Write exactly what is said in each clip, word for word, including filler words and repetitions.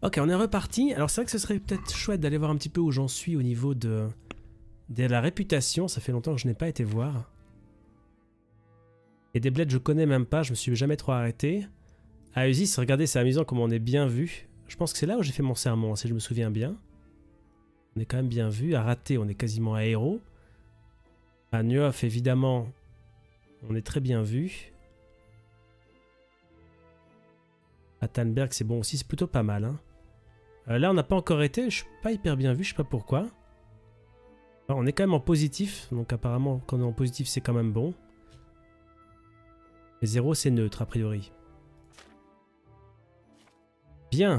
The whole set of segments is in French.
Ok, on est reparti. Alors c'est vrai que ce serait peut-être chouette d'aller voir un petit peu où j'en suis au niveau de, de la réputation. Ça fait longtemps que je n'ai pas été voir. Et des bleds je connais même pas, je me suis jamais trop arrêté. À Uzis, regardez, c'est amusant comme on est bien vu. Je pense que c'est là où j'ai fait mon sermon, si je me souviens bien. On est quand même bien vu. À Raté, on est quasiment à héros. À Nuof, évidemment, on est très bien vu. À Tannberg, c'est bon aussi, c'est plutôt pas mal. Hein. Euh, là, on n'a pas encore été, je suis pas hyper bien vu, je sais pas pourquoi. Alors, on est quand même en positif, donc apparemment, quand on est en positif, c'est quand même bon. Et zéro, c'est neutre, a priori. Bien.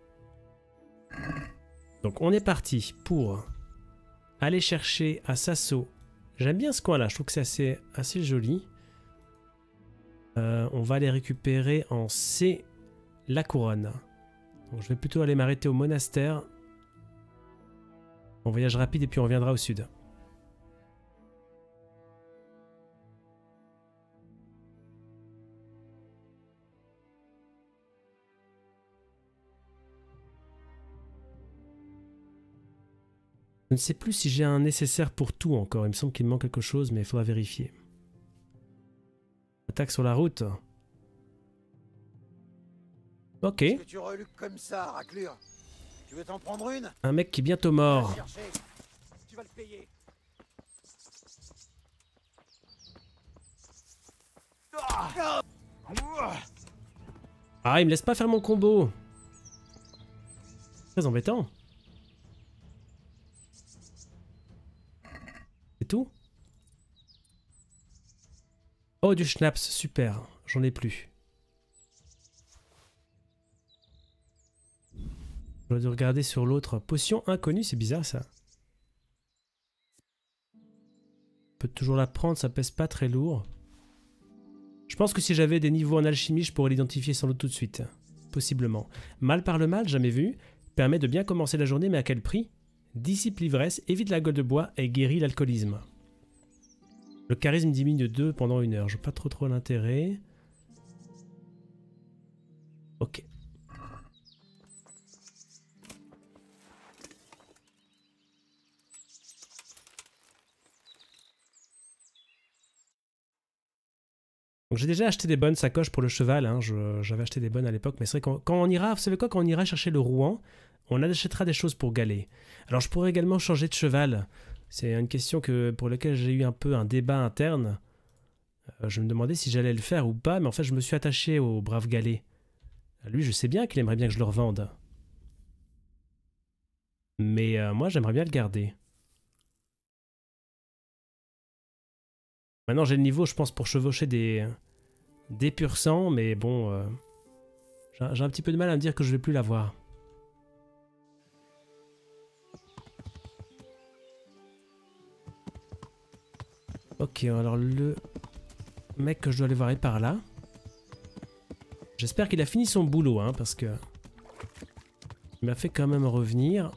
Donc, on est parti pour aller chercher à Sasso. J'aime bien ce coin-là, je trouve que c'est assez, assez joli. Euh, on va aller récupérer en C la couronne. Donc, je vais plutôt aller m'arrêter au monastère. En voyage rapide et puis on reviendra au sud. Je ne sais plus si j'ai un nécessaire pour tout encore. Il me semble qu'il me manque quelque chose, mais il faudra vérifier. Attaque sur la route. Ok. Que tu reluques comme ça, raclure. Tu veux t'en prendre une? Un mec qui est bientôt mort. Tu vas le payer. Ah, il me laisse pas faire mon combo. Très embêtant. C'est tout? Oh, du schnapps, super. J'en ai plus. Je dois regarder sur l'autre. Potion inconnue, c'est bizarre ça. On peut toujours la prendre, ça pèse pas très lourd. Je pense que si j'avais des niveaux en alchimie, je pourrais l'identifier sans doute tout de suite. Possiblement. Mal par le mal, jamais vu. Permet de bien commencer la journée, mais à quel prix? Dissipe l'ivresse, évite la gueule de bois et guérit l'alcoolisme. Le charisme diminue de deux pendant une heure. Je vois pas trop trop l'intérêt. Ok. Donc j'ai déjà acheté des bonnes sacoches pour le cheval, hein. J'avais acheté des bonnes à l'époque, mais c'est vrai que quand on ira, vous savez quoi, quand on ira chercher le Rouen, on achètera des choses pour Galet. Alors je pourrais également changer de cheval. C'est une question que, pour laquelle j'ai eu un peu un débat interne. Euh, je me demandais si j'allais le faire ou pas, mais en fait je me suis attaché au brave Galet. Lui, je sais bien qu'il aimerait bien que je le revende. Mais euh, moi, j'aimerais bien le garder. Maintenant, j'ai le niveau, je pense, pour chevaucher des, des pur sang, mais bon, euh, j'ai un petit peu de mal à me dire que je vais plus l'avoir. Ok, alors le mec que je dois aller voir est par là. J'espère qu'il a fini son boulot, hein, parce que il m'a fait quand même revenir.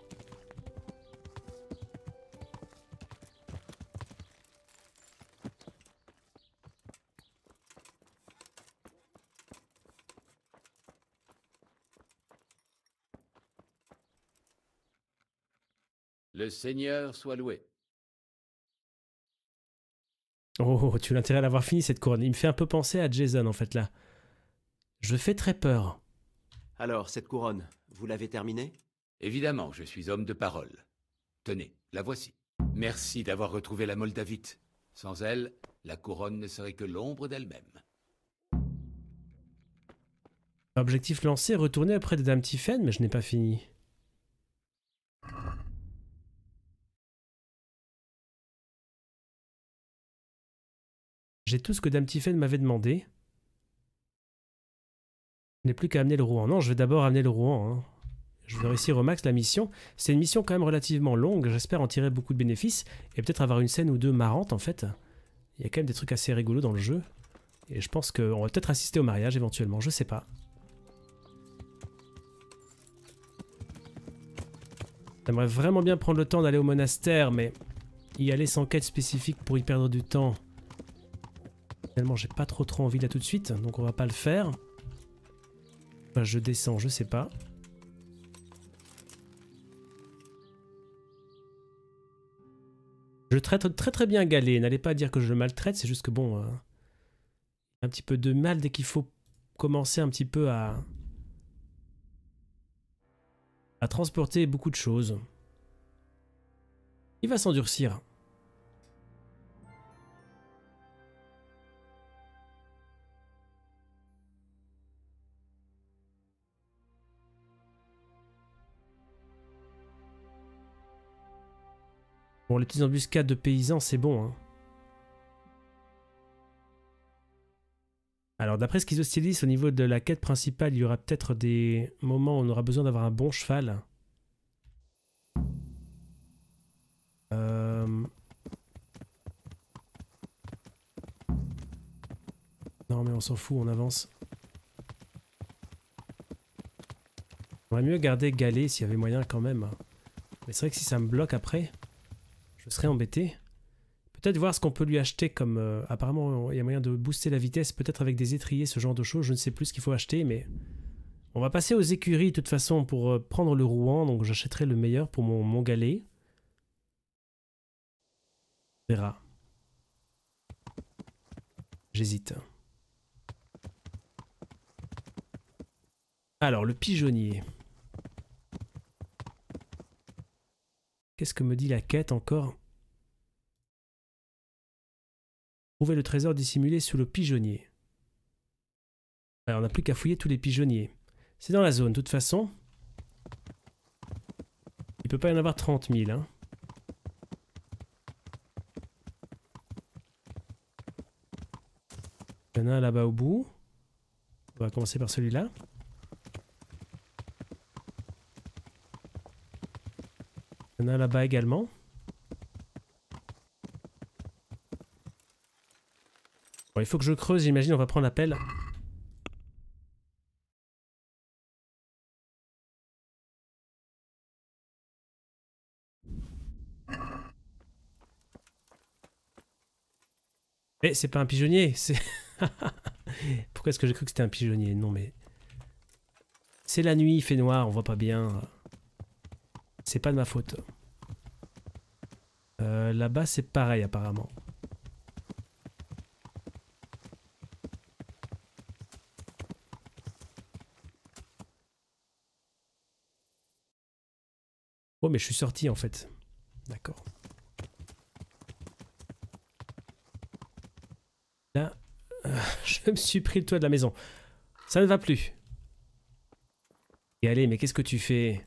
Le Seigneur soit loué. Oh, tu as l'intérêt à l'avoir fini cette couronne. Il me fait un peu penser à Jason en fait là. Je fais très peur. Alors, cette couronne, vous l'avez terminée? Évidemment, je suis homme de parole. Tenez, la voici. Merci d'avoir retrouvé la Moldavite. Sans elle, la couronne ne serait que l'ombre d'elle-même. Objectif lancé, retourner auprès de Dame Tiphaine, mais je n'ai pas fini. J'ai tout ce que Dame Tiphaine m'avait demandé. Je n'ai plus qu'à amener le Rouen. Non, je vais d'abord amener le Rouen. Hein. Je veux réussir au max la mission. C'est une mission quand même relativement longue. J'espère en tirer beaucoup de bénéfices. Et peut-être avoir une scène ou deux marrantes en fait. Il y a quand même des trucs assez rigolos dans le jeu. Et je pense qu'on va peut-être assister au mariage éventuellement. Je sais pas. J'aimerais vraiment bien prendre le temps d'aller au monastère, mais y aller sans quête spécifique pour y perdre du temps. Finalement, j'ai pas trop trop envie là tout de suite, donc on va pas le faire. Enfin, je descends, je sais pas. Je traite très très bien Galet, n'allez pas dire que je le maltraite, c'est juste que bon... Euh, un petit peu de mal dès qu'il faut commencer un petit peu à... à transporter beaucoup de choses. Il va s'endurcir. Bon, les petites embuscades de paysans, c'est bon, hein. Alors, d'après ce qu'ils hostilisent au niveau de la quête principale, il y aura peut-être des moments où on aura besoin d'avoir un bon cheval. Euh... Non, mais on s'en fout, on avance. On aurait mieux garder Galet s'il y avait moyen quand même. Mais c'est vrai que si ça me bloque après, je serais embêté. Peut-être voir ce qu'on peut lui acheter comme... Euh, apparemment, il y a moyen de booster la vitesse, peut-être avec des étriers, ce genre de choses. Je ne sais plus ce qu'il faut acheter, mais... On va passer aux écuries, de toute façon, pour euh, prendre le Rouen. Donc j'achèterai le meilleur pour mon, mon Galet. On verra. J'hésite. Alors, le pigeonnier. Qu'est-ce que me dit la quête encore ? Trouver le trésor dissimulé sous le pigeonnier. Alors, on n'a plus qu'à fouiller tous les pigeonniers. C'est dans la zone, de toute façon. Il peut pas y en avoir trente mille. Hein. Il y en a un là-bas au bout. On va commencer par celui-là. Il y en a un là-bas également. Bon, il faut que je creuse, j'imagine, on va prendre la pelle. Eh, c'est pas un pigeonnier, c'est... Pourquoi est-ce que j'ai cru que c'était un pigeonnier? Non, mais... C'est la nuit, il fait noir, on voit pas bien. C'est pas de ma faute. Euh, là-bas, c'est pareil, apparemment. Oh, mais je suis sorti, en fait. D'accord. Là, euh, je me suis pris le toit de la maison. Ça ne va plus. Et allez, mais qu'est-ce que tu fais?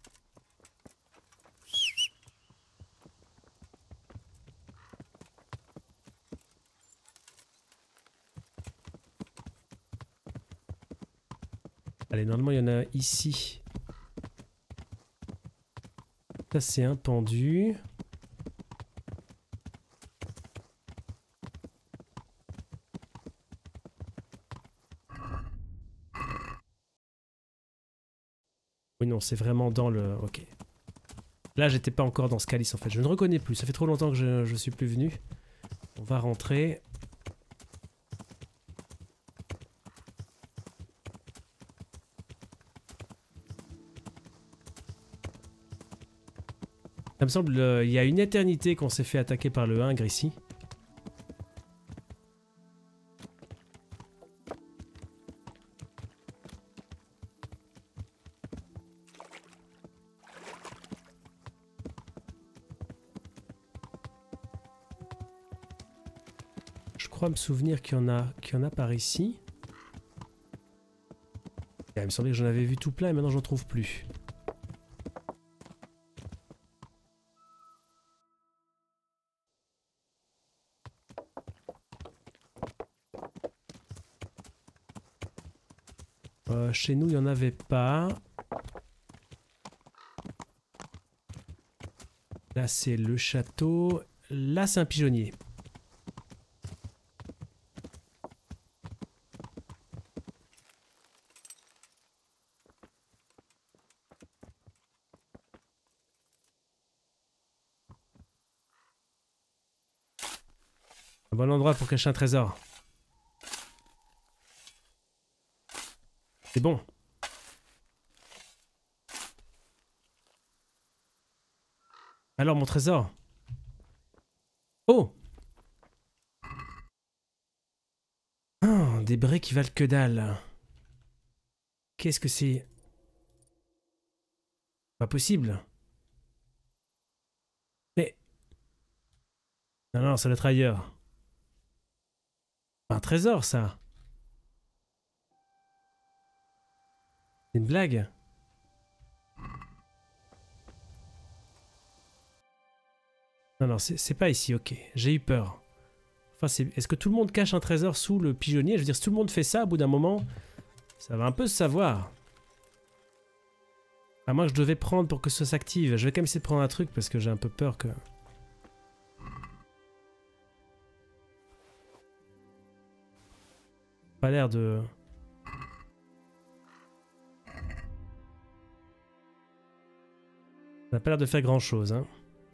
Allez, normalement, il y en a ici. Ça, c'est un pendu. Oui, non, c'est vraiment dans le... Ok. Là, j'étais pas encore dans ce calice, en fait. Je ne reconnais plus. Ça fait trop longtemps que je, je suis plus venu. On va rentrer. Ça me semble, euh, il y a une éternité qu'on s'est fait attaquer par le Hingre ici. Je crois me souvenir qu'il y en a, qu'il y en a par ici. Et il me semblait que j'en avais vu tout plein et maintenant j'en trouve plus. Euh, chez nous, il n'y en avait pas. Là, c'est le château. Là, c'est un pigeonnier. Un bon endroit pour cacher un trésor. C'est bon. Alors, mon trésor. Oh! Oh, des braies qui valent que dalle. Qu'est-ce que c'est? Pas possible. Mais... Non, non, ça doit être ailleurs. Un trésor, ça. C'est une blague. Non, non, c'est pas ici, ok. J'ai eu peur. Enfin, est-ce que tout le monde cache un trésor sous le pigeonnier? Je veux dire, si tout le monde fait ça, au bout d'un moment, ça va un peu se savoir. À moins que je devais prendre pour que ça s'active. Je vais quand même essayer de prendre un truc parce que j'ai un peu peur que... Pas l'air de... Ça n'a pas l'air de faire grand chose, hein.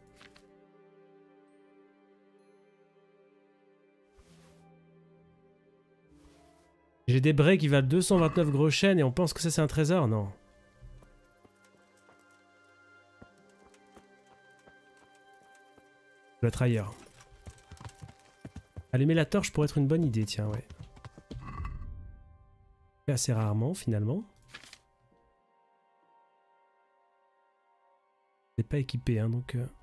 J'ai des braies qui valent deux cent vingt-neuf gros chênes et on pense que ça c'est un trésor? Non. Ça doit être ailleurs. Allumer la torche pourrait être une bonne idée, tiens, ouais. Assez rarement, finalement. C'est pas équipé, hein, donc... Euh...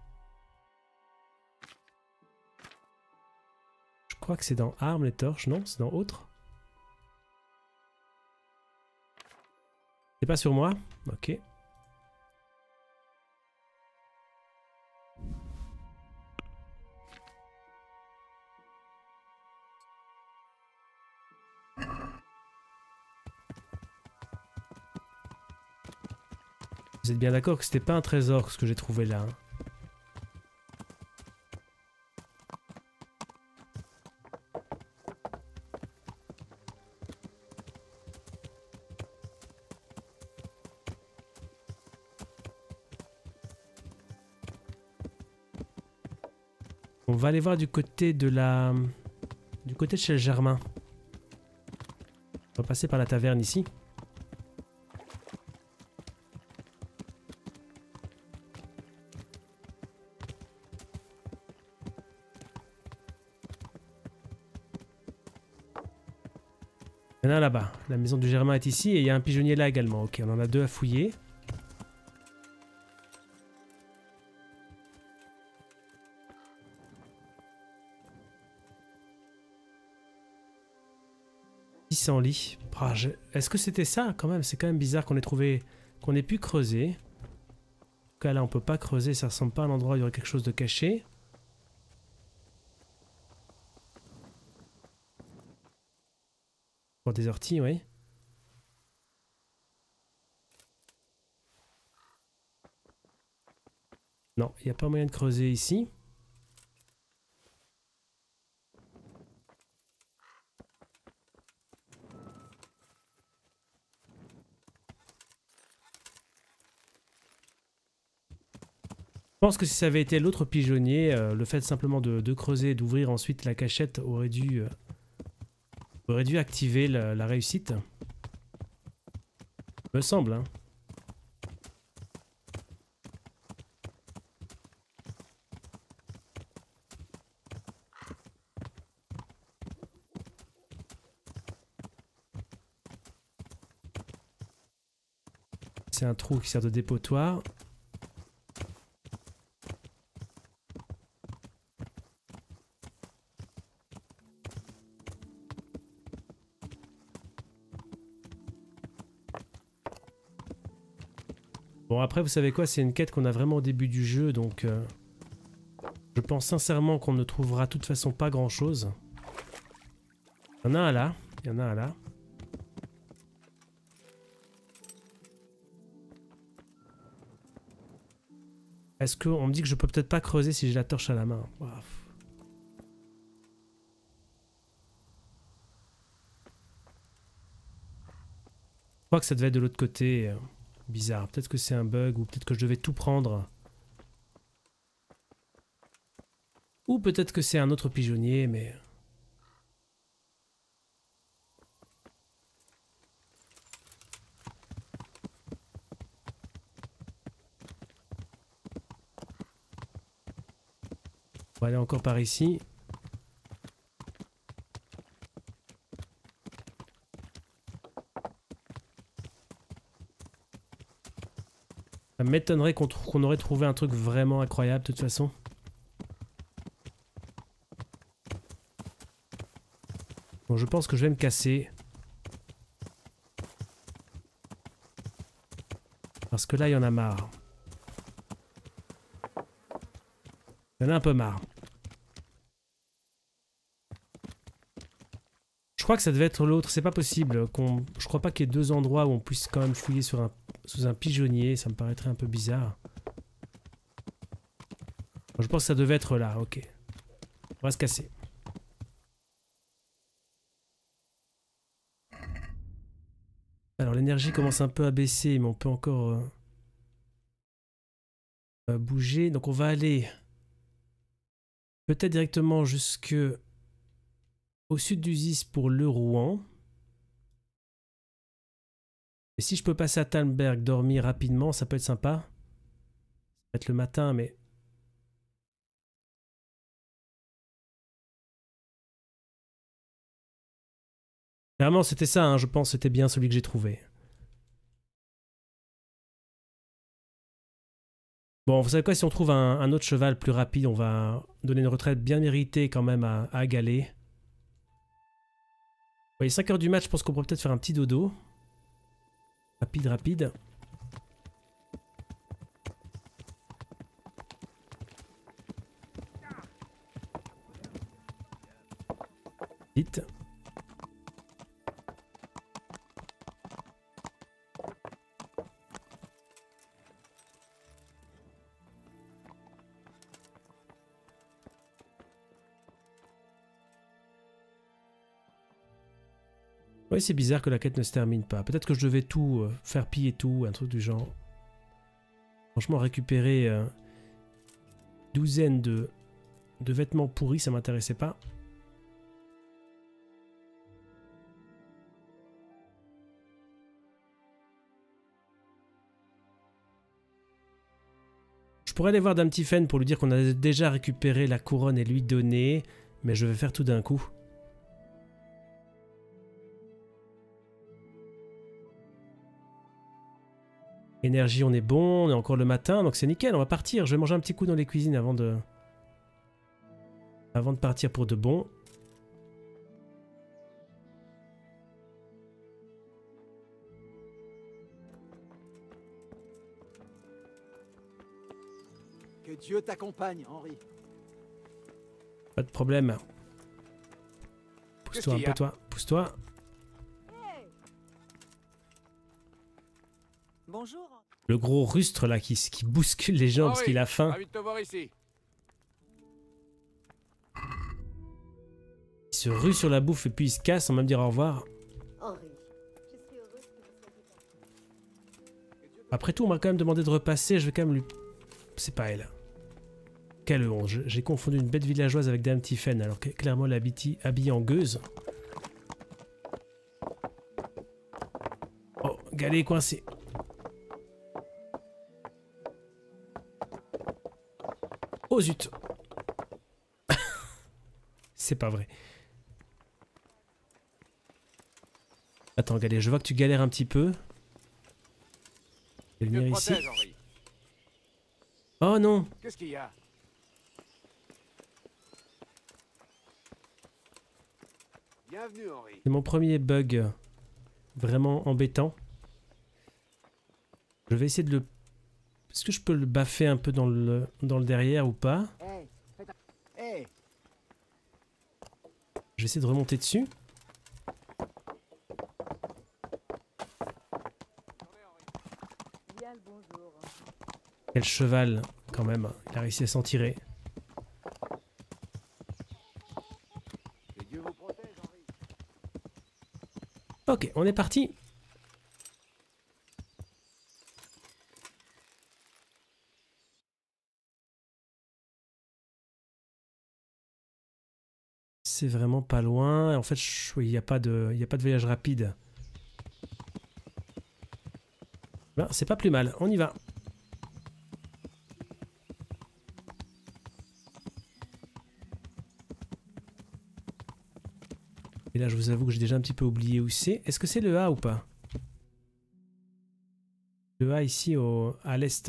Je crois que c'est dans armes, les torches, non? C'est dans autres? C'est pas sur moi? Ok. Vous êtes bien d'accord que c'était pas un trésor ce que j'ai trouvé là, hein. On va aller voir du côté de la... Du côté de chez le Germain. On va passer par la taverne ici. Il y en a un là-bas. La maison du Germain est ici et il y a un pigeonnier là également. Ok, on en a deux à fouiller. six cents lits. Oh, je... Est-ce que c'était ça quand même? C'est quand même bizarre qu'on ait trouvé, qu'on ait pu creuser. En tout cas là on peut pas creuser, ça ressemble pas à un endroit où il y aurait quelque chose de caché. Pour des orties, oui. Non, il n'y a pas moyen de creuser ici. Je pense que si ça avait été l'autre pigeonnier, euh, le fait simplement de, de creuser et d'ouvrir ensuite la cachette aurait dû, euh, aurait dû activer la, la réussite. Me semble, hein. C'est un trou qui sert de dépotoir. Bon après vous savez quoi, c'est une quête qu'on a vraiment au début du jeu, donc euh, je pense sincèrement qu'on ne trouvera de toute façon pas grand chose. Il y en a un là, il y en a un là. Est-ce qu'on me dit que je peux peut-être pas creuser si j'ai la torche à la main? Wow. Je crois que ça devait être de l'autre côté. euh, Bizarre. Peut-être que c'est un bug ou peut-être que je devais tout prendre. Ou peut-être que c'est un autre pigeonnier, mais... On va aller encore par ici. Ça m'étonnerait qu'on qu'on aurait trouvé un truc vraiment incroyable de toute façon. Bon, je pense que je vais me casser. Parce que là, il y en a marre. Il y en a un peu marre. Je crois que ça devait être l'autre. C'est pas possible. qu'on. Je crois pas qu'il y ait deux endroits où on puisse quand même fouiller sur un... sous un pigeonnier. Ça me paraîtrait un peu bizarre. Je pense que ça devait être là. Ok. On va se casser. Alors l'énergie commence un peu à baisser, mais on peut encore euh, euh, bouger. Donc on va aller peut-être directement jusque au sud d'Uzis pour le Rouen. Et si je peux passer à Talmberg, dormir rapidement, ça peut être sympa. Ça va être le matin, mais... Vraiment, c'était ça, hein, je pense, c'était bien celui que j'ai trouvé. Bon, vous savez quoi, si on trouve un, un autre cheval plus rapide, on va donner une retraite bien méritée quand même à, à Galet. Oui, cinq heures du match, je pense qu'on pourrait peut-être faire un petit dodo. Rapide, rapide. Vite. Oui, c'est bizarre que la quête ne se termine pas. Peut-être que je devais tout euh, faire piller tout, un truc du genre. Franchement, récupérer euh, douzaine de, de vêtements pourris, ça m'intéressait pas. Je pourrais aller voir Dame Tiphaine pour lui dire qu'on a déjà récupéré la couronne et lui donner, mais je vais faire tout d'un coup. Énergie, on est bon, on est encore le matin, donc c'est nickel, on va partir. Je vais manger un petit coup dans les cuisines avant de... Avant de partir pour de bon. Que Dieu t'accompagne, Henri. Pas de problème. Pousse-toi un peu, toi. Pousse-toi. Bonjour. Le gros rustre là qui, qui bouscule les gens Oh parce oui, qu'il a faim. ravi de te voir ici. Il se rue sur la bouffe et puis il se casse sans même dire au revoir. Henri, je suis heureuse que vous soyez parti. Après tout, on m'a quand même demandé de repasser. Je vais quand même lui... C'est pas elle. Quelle honte. J'ai confondu une bête villageoise avec Dame Tiphaine alors que clairement elle est habillée en gueuse. Oh, Galet est coincé. Oh zut. C'est pas vrai. Attends, Galet, je vois que tu galères un petit peu. Je vais venir ici. Protège, Henri. Oh non. Qu'est-ce qu'il y a? Bienvenue, Henri. C'est mon premier bug vraiment embêtant. Je vais essayer de le... Est-ce que je peux le baffer un peu dans le, dans le derrière ou pas? Hey, hey. Je vais essayer de remonter dessus. Bien le bonjour. Quel cheval, quand même. Il a réussi à s'en tirer. Que Dieu vous protège, Henri. Ok, on est parti. C'est vraiment pas loin. En fait, je- il n'y a pas de, il y a pas de voyage rapide. Ben, c'est pas plus mal. On y va. là, je vous avoue que j'ai déjà un petit peu oublié où c'est. Est-ce que c'est le A ou pas? Le A ici au, à l'est.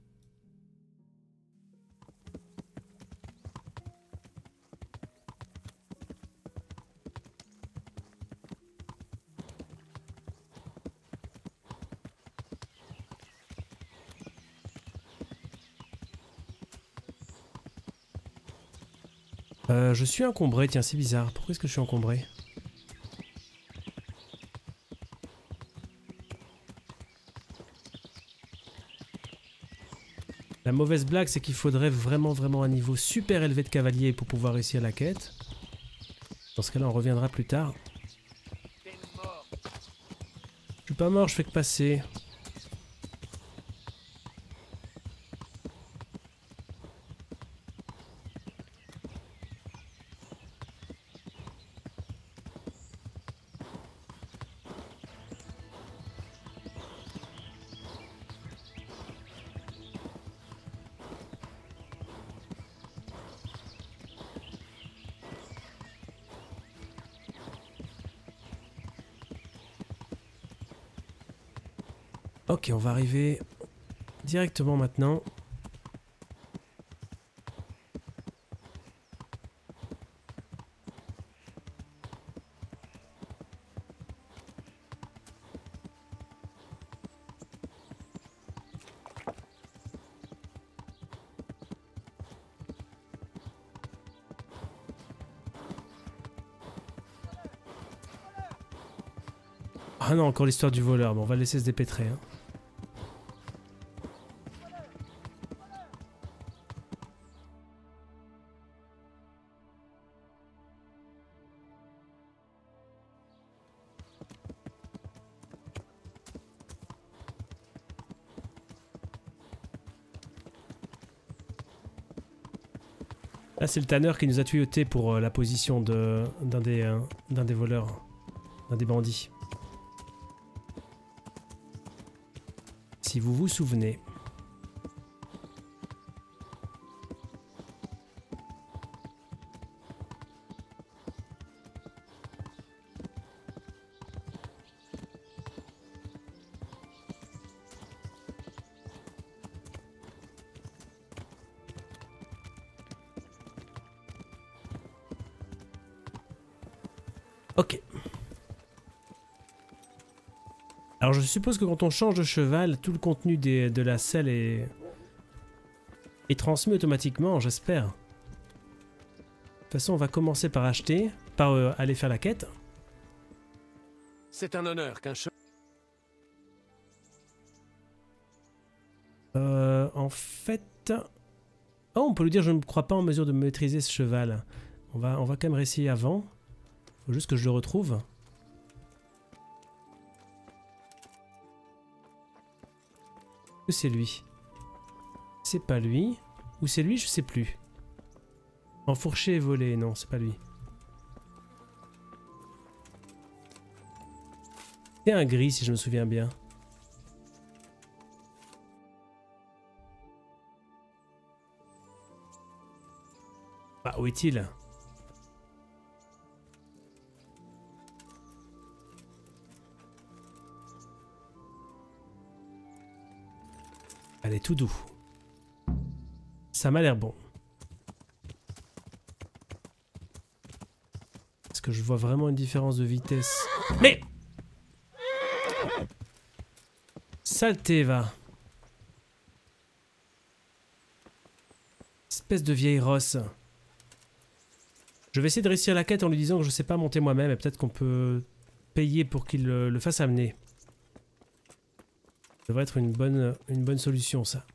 Euh, je suis encombré, tiens, c'est bizarre. Pourquoi est-ce que je suis encombré? La mauvaise blague, c'est qu'il faudrait vraiment, vraiment un niveau super élevé de cavalier pour pouvoir réussir la quête. Dans ce cas-là, on reviendra plus tard. Je suis pas mort, je fais que passer. Ok, on va arriver directement maintenant. Ah non, encore l'histoire du voleur. Bon, on va le laisser se dépêtrer. Hein. Là, c'est le Tanner qui nous a tuyauté pour euh, la position de d'un des, euh, d'un des voleurs, d'un des bandits. Si vous vous souvenez. Ok. Alors je suppose que quand on change de cheval, tout le contenu des, de la selle est, est transmis automatiquement, j'espère. De toute façon, on va commencer par acheter, par euh, aller faire la quête. C'est un honneur qu'un cheval... Euh, en fait... Oh, on peut lui dire je ne me crois pas en mesure de maîtriser ce cheval. On va, on va quand même réessayer avant. Faut juste que je le retrouve. Ou c'est lui? C'est pas lui. Ou c'est lui, je sais plus. Enfourché et volé, non, c'est pas lui. C'est un gris si je me souviens bien. Bah, où est-il? Allez, tout doux. Ça m'a l'air bon. Est-ce que je vois vraiment une différence de vitesse? Mais! Saleté, va. Espèce de vieille rosse. Je vais essayer de réussir la quête en lui disant que je sais pas monter moi-même et peut-être qu'on peut payer pour qu'il le, le fasse amener. Ça devrait être une bonne, une bonne solution, ça.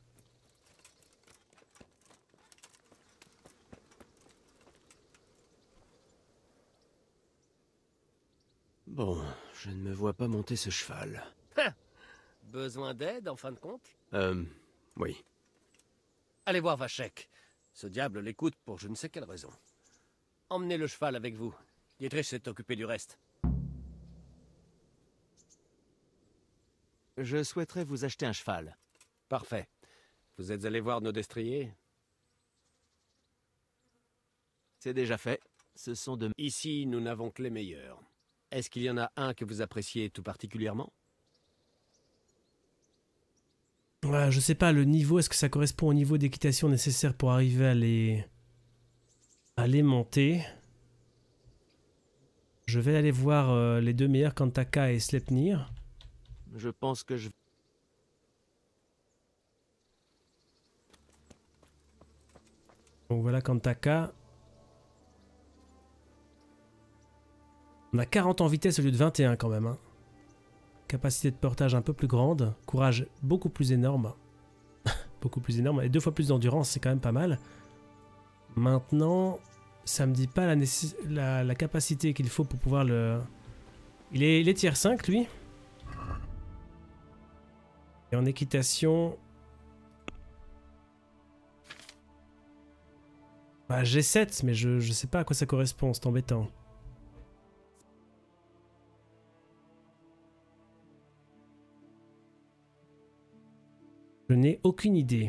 Bon, je ne me vois pas monter ce cheval. Besoin d'aide, en fin de compte? Euh, oui. Allez voir Vachek. Ce diable l'écoute pour je ne sais quelle raison. Emmenez le cheval avec vous. Dietrich s'est occupé du reste. Je souhaiterais vous acheter un cheval. Parfait. Vous êtes allé voir nos destriers? C'est déjà fait. Ce sont de... Ici, nous n'avons que les meilleurs. Est-ce qu'il y en a un que vous appréciez tout particulièrement? Ouais, je sais pas, le niveau, est-ce que ça correspond au niveau d'équitation nécessaire pour arriver à les... à les monter? Je vais aller voir euh, les deux meilleurs, Kantaka et Sleipnir. Je pense que je... Donc voilà Kantaka. On a quarante en vitesse au lieu de vingt et un quand même. Hein. Capacité de portage un peu plus grande. Courage beaucoup plus énorme. beaucoup plus énorme. Et deux fois plus d'endurance, c'est quand même pas mal. Maintenant, ça me dit pas la, la, la capacité qu'il faut pour pouvoir le... Il est, il est tier cinq lui. Et en équitation... Bah, G sept, mais je, je sais pas à quoi ça correspond, c'est embêtant. Je n'ai aucune idée.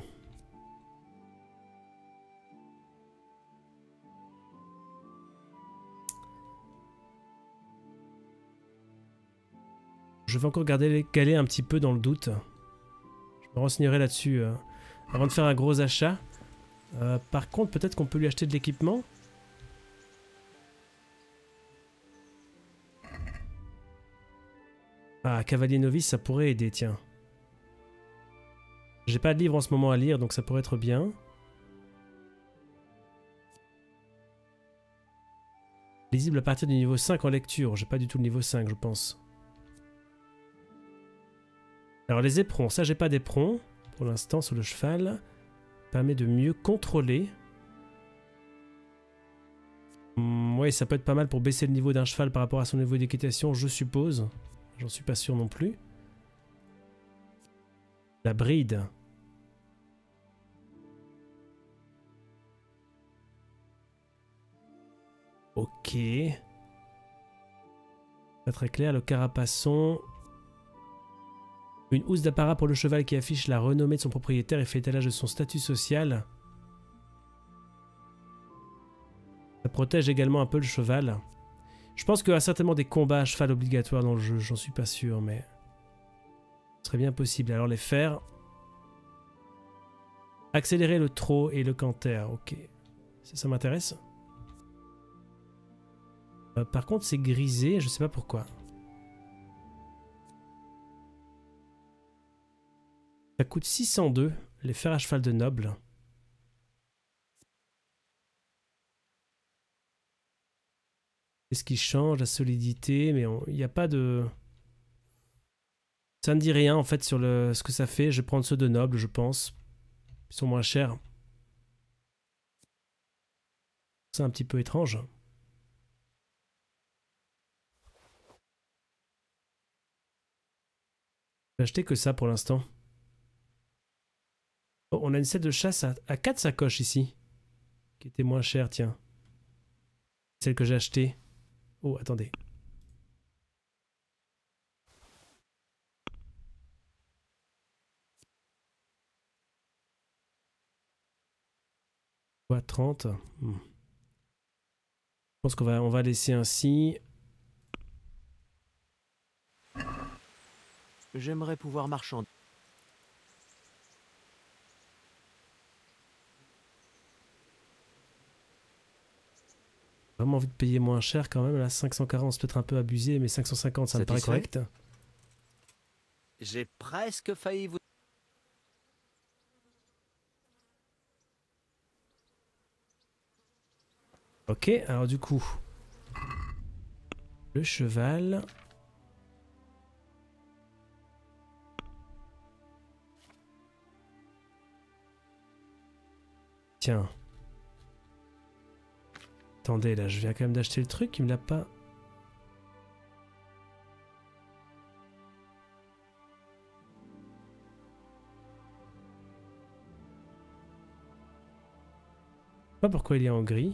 Je vais encore garder les caler un petit peu dans le doute. Je me renseignerai là-dessus euh, avant de faire un gros achat. Euh, par contre, peut-être qu'on peut lui acheter de l'équipement. Ah, cavalier novice, ça pourrait aider, tiens. J'ai pas de livre en ce moment à lire, donc ça pourrait être bien. Lisible à partir du niveau cinq en lecture. J'ai pas du tout le niveau cinq, je pense. Alors les éperons, ça j'ai pas d'éperons pour l'instant sur le cheval. Permet de mieux contrôler. Mmh, oui, ça peut être pas mal pour baisser le niveau d'un cheval par rapport à son niveau d'équitation, je suppose. J'en suis pas sûr non plus. La bride. Ok. Pas très clair, le carapaçon. Une housse d'apparat pour le cheval qui affiche la renommée de son propriétaire et fait étalage de son statut social. Ça protège également un peu le cheval. Je pense qu'il y a certainement des combats à cheval obligatoires dans le jeu, j'en suis pas sûr, mais... Ce serait bien possible. Alors les fers... Accélérer le trot et le canter, ok. Ça, ça m'intéresse. Euh, par contre, c'est grisé, je sais pas pourquoi. Ça coûte six cent deux, les fers à cheval de noble. Qu'est-ce qui change? La solidité, mais il n'y a pas de... Ça ne dit rien en fait sur le, ce que ça fait. Je vais prendre ceux de noble, je pense. Ils sont moins chers. C'est un petit peu étrange. J'ai acheté que ça pour l'instant. Oh, on a une selle de chasse à, à quatre sacoches ici. Qui était moins chère, tiens. Celle que j'ai achetée. Oh, attendez. Quoi, trente hmm. Je pense qu'on va, on va laisser ainsi. J'aimerais pouvoir marchander. Vraiment envie de payer moins cher quand même. Là, cinq cent quarante, c'est peut-être un peu abusé, mais cinq cent cinquante, ça me paraît correct. J'ai presque failli vous... Ok, alors du coup... Le cheval... Tiens... Attendez, là, je viens quand même d'acheter le truc, il me l'a pas... Je sais pas pourquoi il est en gris.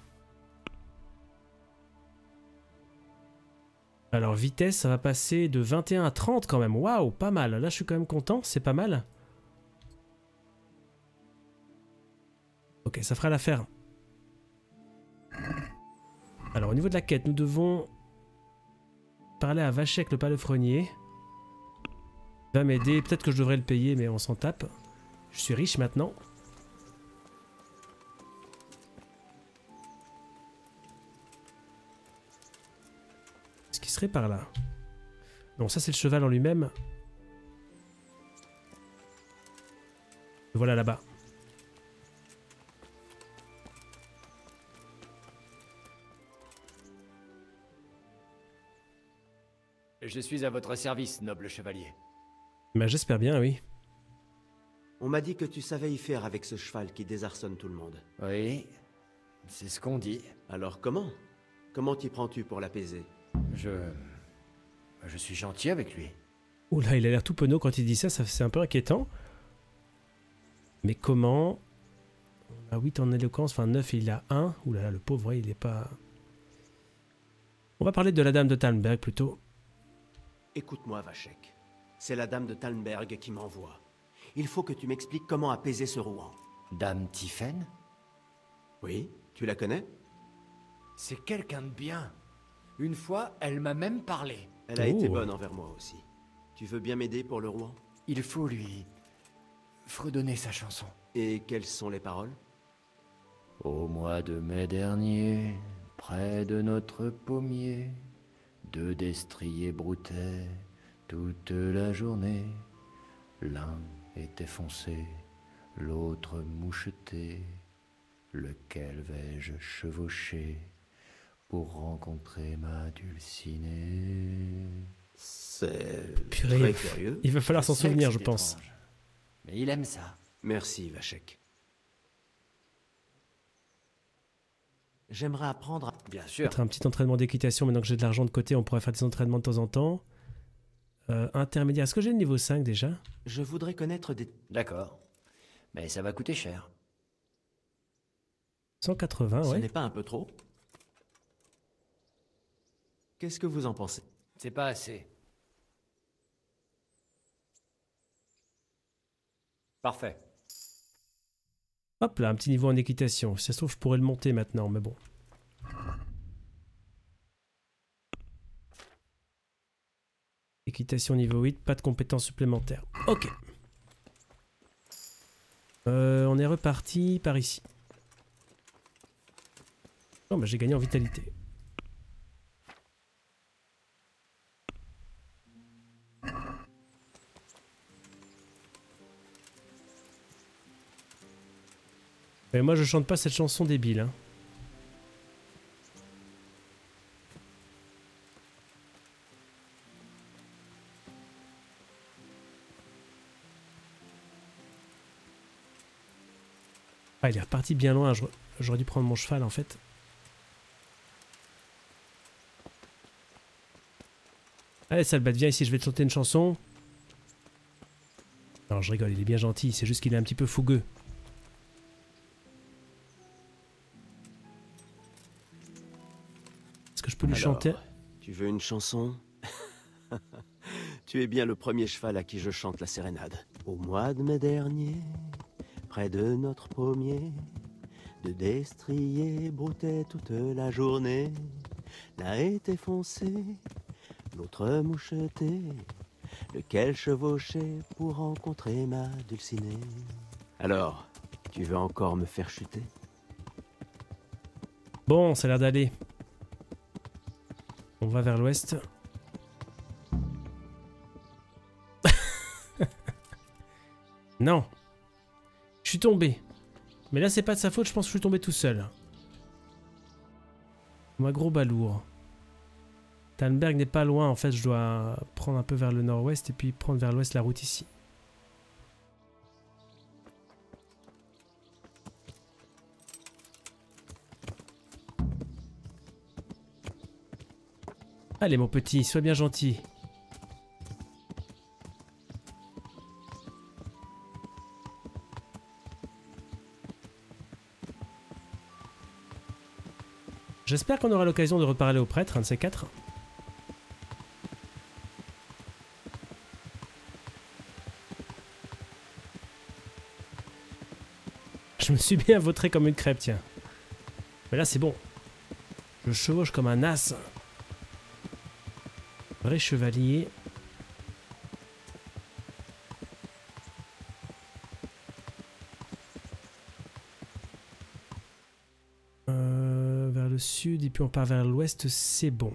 Alors, vitesse, ça va passer de vingt et un à trente quand même. Waouh, pas mal. Là, je suis quand même content, c'est pas mal. Ok, ça fera l'affaire. Alors, au niveau de la quête, nous devons parler à Vachek, le palefrenier. Il va m'aider. Peut-être que je devrais le payer, mais on s'en tape. Je suis riche maintenant. Est-ce qu'il serait par là? Non, ça c'est le cheval en lui-même. Voilà là-bas. Je suis à votre service, noble chevalier. Bah, j'espère bien, oui. On m'a dit que tu savais y faire avec ce cheval qui désarçonne tout le monde. Oui, c'est ce qu'on dit. Alors comment? Comment t'y prends-tu pour l'apaiser? Je... Je suis gentil avec lui. Oula, il a l'air tout penaud quand il dit ça, ça c'est un peu inquiétant. Mais comment? On a huit en éloquence, enfin neuf et il a un. Oula, là, le pauvre, il est pas... On va parler de la dame de Talmberg plutôt. Écoute-moi, Vachek. C'est la dame de Talmberg qui m'envoie. Il faut que tu m'expliques comment apaiser ce rouan. Dame Tiphaine? Oui, tu la connais? C'est quelqu'un de bien. Une fois, elle m'a même parlé. Elle a Oh. été bonne envers moi aussi. Tu veux bien m'aider pour le rouan? Il faut lui... fredonner sa chanson. Et quelles sont les paroles? Au mois de mai dernier, près de notre pommier, deux destriers broutaient toute la journée. L'un était foncé, l'autre moucheté. Lequel vais-je chevaucher pour rencontrer ma dulcinée? C'est Purée. très curieux. Il va falloir s'en Je sais que souvenir, je c'est pense. étrange, mais il aime ça. Merci, Vachek. J'aimerais apprendre à... Bien sûr. Peut-être un petit entraînement d'équitation, maintenant que j'ai de l'argent de côté, on pourrait faire des entraînements de temps en temps. Euh, intermédiaire, est-ce que j'ai le niveau cinq déjà? Je voudrais connaître des... D'accord. Mais ça va coûter cher. cent quatre-vingts, Ce ouais. n'est pas un peu trop? Qu'est-ce que vous en pensez? C'est pas assez. Parfait. Hop là, un petit niveau en équitation. Si ça se trouve, je pourrais le monter maintenant, mais bon. Équitation niveau huit, pas de compétences supplémentaires. Ok. Euh, on est reparti par ici. Non, bah j'ai gagné en vitalité. Mais moi je chante pas cette chanson débile, hein. Ah, il est reparti bien loin, j'aurais dû prendre mon cheval en fait. Allez Salbat, viens ici, je vais te chanter une chanson. Non, je rigole, il est bien gentil, c'est juste qu'il est un petit peu fougueux. Est-ce que je peux lui Alors, chanter? Tu veux une chanson? Tu es bien le premier cheval à qui je chante la sérénade. Au mois de mai dernier, près de notre pommier, deux destriers broutaient toute la journée. L'un était foncé, l'autre moucheté, lequel chevauchait pour rencontrer ma dulcinée. Alors, tu veux encore me faire chuter? Bon, ça a l'air d'aller. On va vers l'ouest. Non. Je suis tombé. Mais là, c'est pas de sa faute, je pense que je suis tombé tout seul. Ma gros balourd. Talmberg n'est pas loin, en fait, je dois prendre un peu vers le nord-ouest et puis prendre vers l'ouest la route ici. Allez mon petit, sois bien gentil. J'espère qu'on aura l'occasion de reparler au prêtre, un de ces quatre. Je me suis bien vautré comme une crêpe, tiens. Mais là, c'est bon. Je chevauche comme un as. Vrai chevalier. Euh, vers le sud et puis on part vers l'ouest, c'est bon.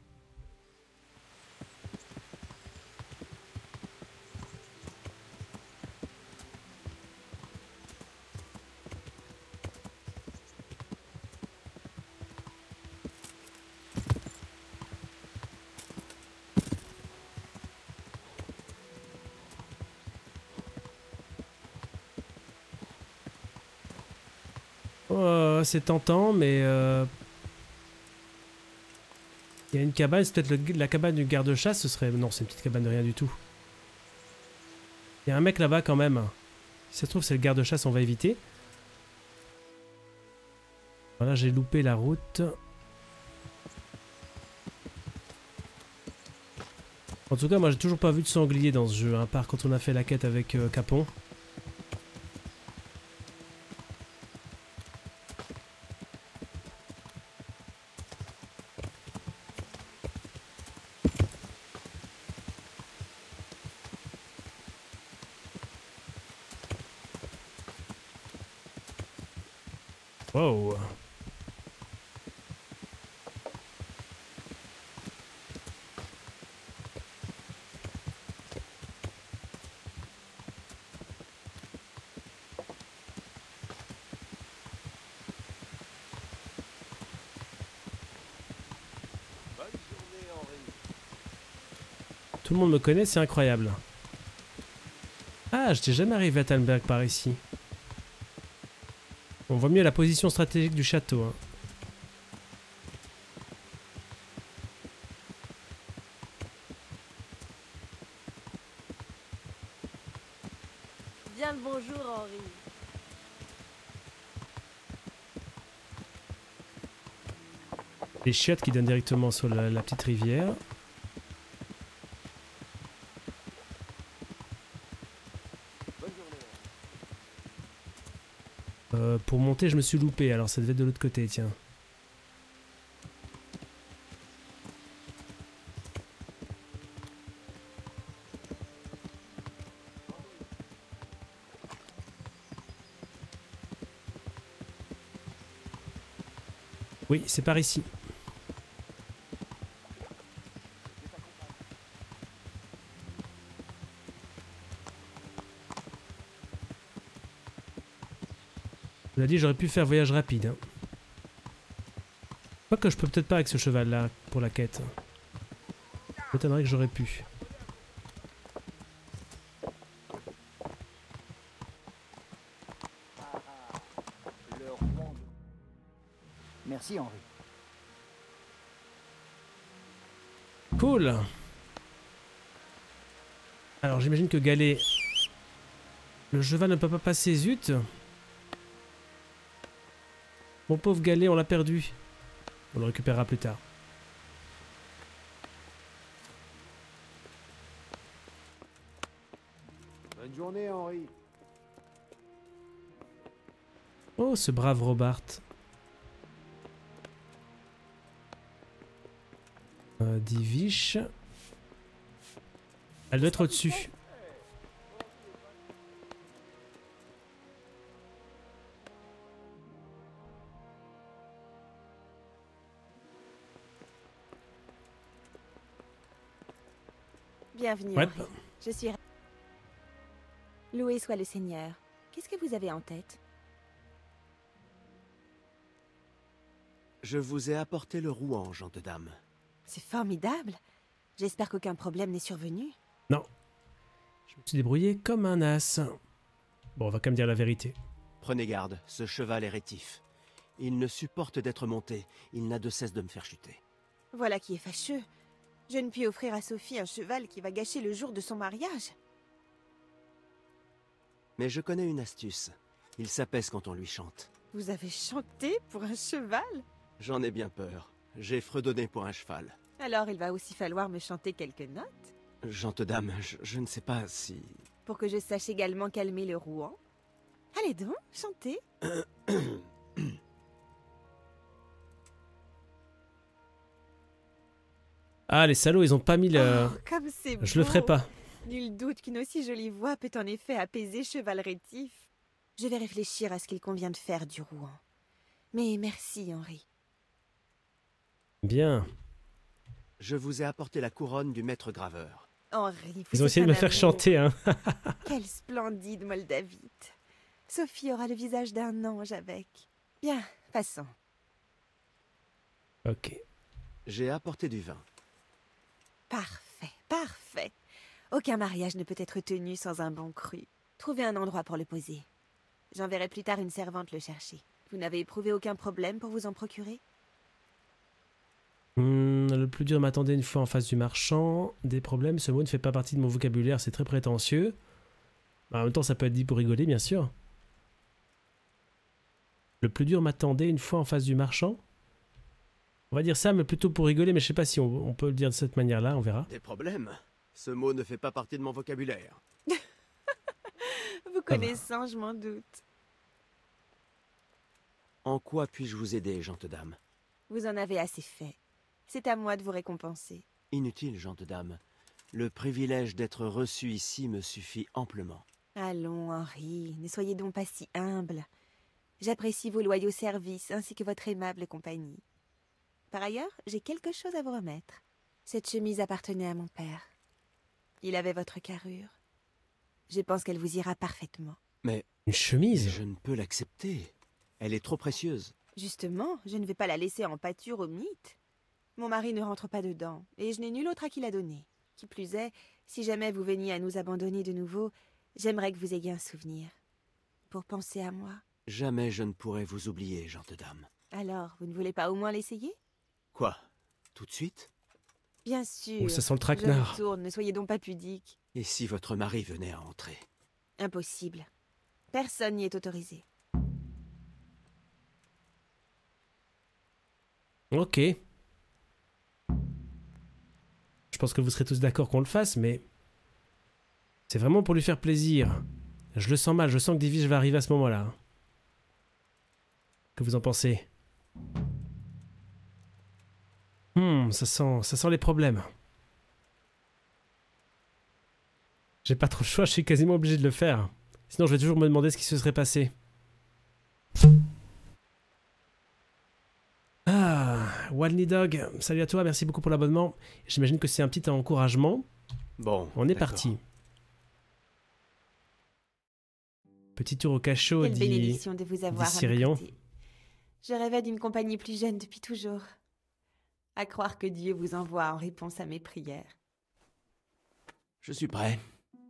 Oh, c'est tentant, mais euh... il y a une cabane, c'est peut-être le- la cabane du garde-chasse, ce serait... Non, c'est une petite cabane de rien du tout. Il y a un mec là-bas quand même. Si ça se trouve, c'est le garde-chasse, on va éviter. Voilà, j'ai loupé la route. En tout cas, moi j'ai toujours pas vu de sanglier dans ce jeu, hein, à part quand on a fait la quête avec euh, Capon. Wow. Tout le monde me connaît, c'est incroyable. Ah, je n'étais jamais arrivé à Talmberg par ici. On voit mieux la position stratégique du château. Hein. Bien le bonjour, Henri. Les chiottes qui donnent directement sur la, la petite rivière. Euh, pour monter, je me suis loupé, alors ça devait être de l'autre côté, tiens. Oui, c'est par ici. Je l'ai dit, j'aurais pu faire voyage rapide. Hein. Quoique je peux peut-être pas avec ce cheval là pour la quête. M'étonnerait que j'aurais pu. Le roi. Merci, Henri. Cool. Alors j'imagine que Galet... Le cheval ne peut pas passer, zut. Mon pauvre Galet, on l'a perdu. On le récupérera plus tard. Bonne journée, Henri. Oh, ce brave Robart. Euh, Divish. Elle doit être au-dessus. Bienvenue, Ouais. Henri. Je suis... Loué soit le Seigneur. Qu'est-ce que vous avez en tête? Je vous ai apporté le rouan, gente de dame. C'est formidable. J'espère qu'aucun problème n'est survenu. Non. Je me suis débrouillé comme un as. Bon, on va quand même dire la vérité. Prenez garde, ce cheval est rétif. Il ne supporte d'être monté. Il n'a de cesse de me faire chuter. Voilà qui est fâcheux. Je ne puis offrir à Sophie un cheval qui va gâcher le jour de son mariage. Mais je connais une astuce. Il s'apaise quand on lui chante. Vous avez chanté pour un cheval? J'en ai bien peur. J'ai fredonné pour un cheval. Alors il va aussi falloir me chanter quelques notes. Gente dame, je, je ne sais pas si... Pour que je sache également calmer le rouan. Allez donc, chantez. Ah, les salauds, ils ont pas mis le... Oh, comme c'est Je le ferai beau. pas. Nul doute qu'une aussi jolie voix peut en effet apaiser cheval rétif. Je vais réfléchir à ce qu'il convient de faire du Rouen. Mais merci, Henri. Bien. Je vous ai apporté la couronne du maître graveur. Henri, vous Ils ont êtes essayé de un me faire amour. chanter, hein. Quel splendide moldavite. Sophie aura le visage d'un ange avec. Bien, passons. Ok. J'ai apporté du vin. Parfait, parfait. Aucun mariage ne peut être tenu sans un bon cru. Trouvez un endroit pour le poser. J'enverrai plus tard une servante le chercher. Vous n'avez éprouvé aucun problème pour vous en procurer? Hmm, le plus dur m'attendait une fois en face du marchand. Des problèmes, ce mot ne fait pas partie de mon vocabulaire, c'est très prétentieux. En même temps, ça peut être dit pour rigoler, bien sûr. Le plus dur m'attendait une fois en face du marchand. On va dire ça, mais plutôt pour rigoler, mais je sais pas si on, on peut le dire de cette manière-là, on verra. Des problèmes? Ce mot ne fait pas partie de mon vocabulaire. Vous connaissant, je m'en doute. En quoi puis-je vous aider, gente dame? Vous en avez assez fait. C'est à moi de vous récompenser. Inutile, gente dame. Le privilège d'être reçu ici me suffit amplement. Allons, Henri, ne soyez donc pas si humble. J'apprécie vos loyaux services ainsi que votre aimable compagnie. Par ailleurs, j'ai quelque chose à vous remettre. Cette chemise appartenait à mon père. Il avait votre carrure. Je pense qu'elle vous ira parfaitement. Mais Une chemise? je ne peux l'accepter. Elle est trop précieuse. Justement, je ne vais pas la laisser en pâture au mythe. Mon mari ne rentre pas dedans, et je n'ai nul autre à qui la donner. Qui plus est, si jamais vous veniez à nous abandonner de nouveau, j'aimerais que vous ayez un souvenir. Pour penser à moi. Jamais je ne pourrai vous oublier, gente dame. Alors, vous ne voulez pas au moins l'essayer? Quoi? Tout de suite? Bien sûr. Oh, ça sent le Je traquenard. retourne, ne soyez donc pas pudique. Et si votre mari venait à entrer? Impossible. Personne n'y est autorisé. Ok. Je pense que vous serez tous d'accord qu'on le fasse, mais... C'est vraiment pour lui faire plaisir. Je le sens mal, je sens que Divige va arriver à ce moment-là. Que vous en pensez? Hmm, ça sent, ça sent les problèmes. J'ai pas trop le choix, je suis quasiment obligé de le faire. Sinon je vais toujours me demander ce qui se serait passé. Ah, Walney Dog, salut à toi, merci beaucoup pour l'abonnement. J'imagine que c'est un petit encouragement. Bon, On est d'accord. parti. Petit tour au cachot, Quelle dit... bénédiction de vous avoir à mes Syrian. côtés. Je rêvais d'une compagnie plus jeune depuis toujours. À croire que Dieu vous envoie en réponse à mes prières. Je suis prêt.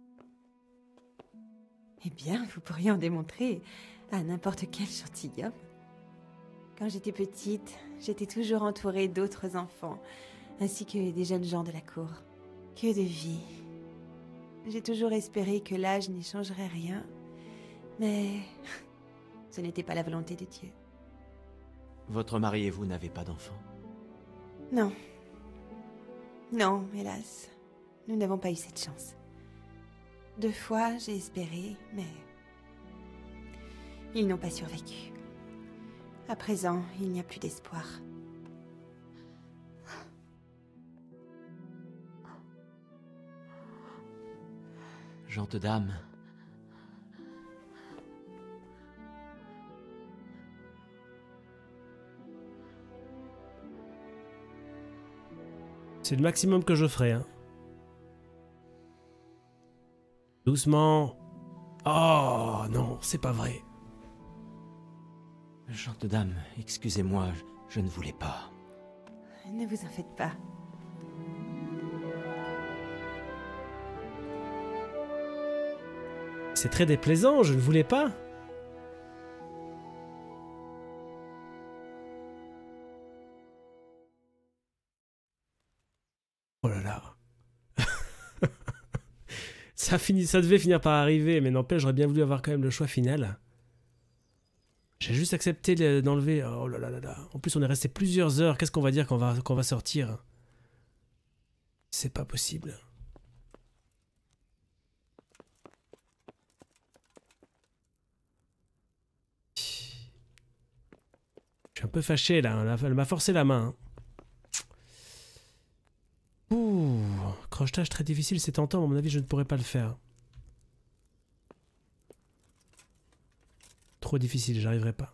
Eh bien, vous pourriez en démontrer à n'importe quel gentilhomme. Quand j'étais petite, j'étais toujours entourée d'autres enfants, ainsi que des jeunes gens de la cour. Que de vie. J'ai toujours espéré que l'âge n'y changerait rien, mais ce n'était pas la volonté de Dieu. Votre mari et vous n'avez pas d'enfant? Non. Non, hélas. Nous n'avons pas eu cette chance. Deux fois, j'ai espéré, mais... ils n'ont pas survécu. À présent, il n'y a plus d'espoir. Gente dame. C'est le maximum que je ferai. Hein. Doucement. Oh non, c'est pas vrai. Gente dame, excusez-moi, je, je ne voulais pas. Ne vous en faites pas. C'est très déplaisant, je ne voulais pas. Oh là là. ça, finit, ça devait finir par arriver, mais n'empêche, j'aurais bien voulu avoir quand même le choix final. J'ai juste accepté d'enlever... Oh là là là là. En plus, on est resté plusieurs heures. Qu'est-ce qu'on va dire quand on va, qu'on va sortir? C'est pas possible. Je suis un peu fâché, là. Elle m'a forcé la main. crochetage très difficile, c'est tentant, mais à mon avis je ne pourrais pas le faire. Trop difficile, j'arriverai pas.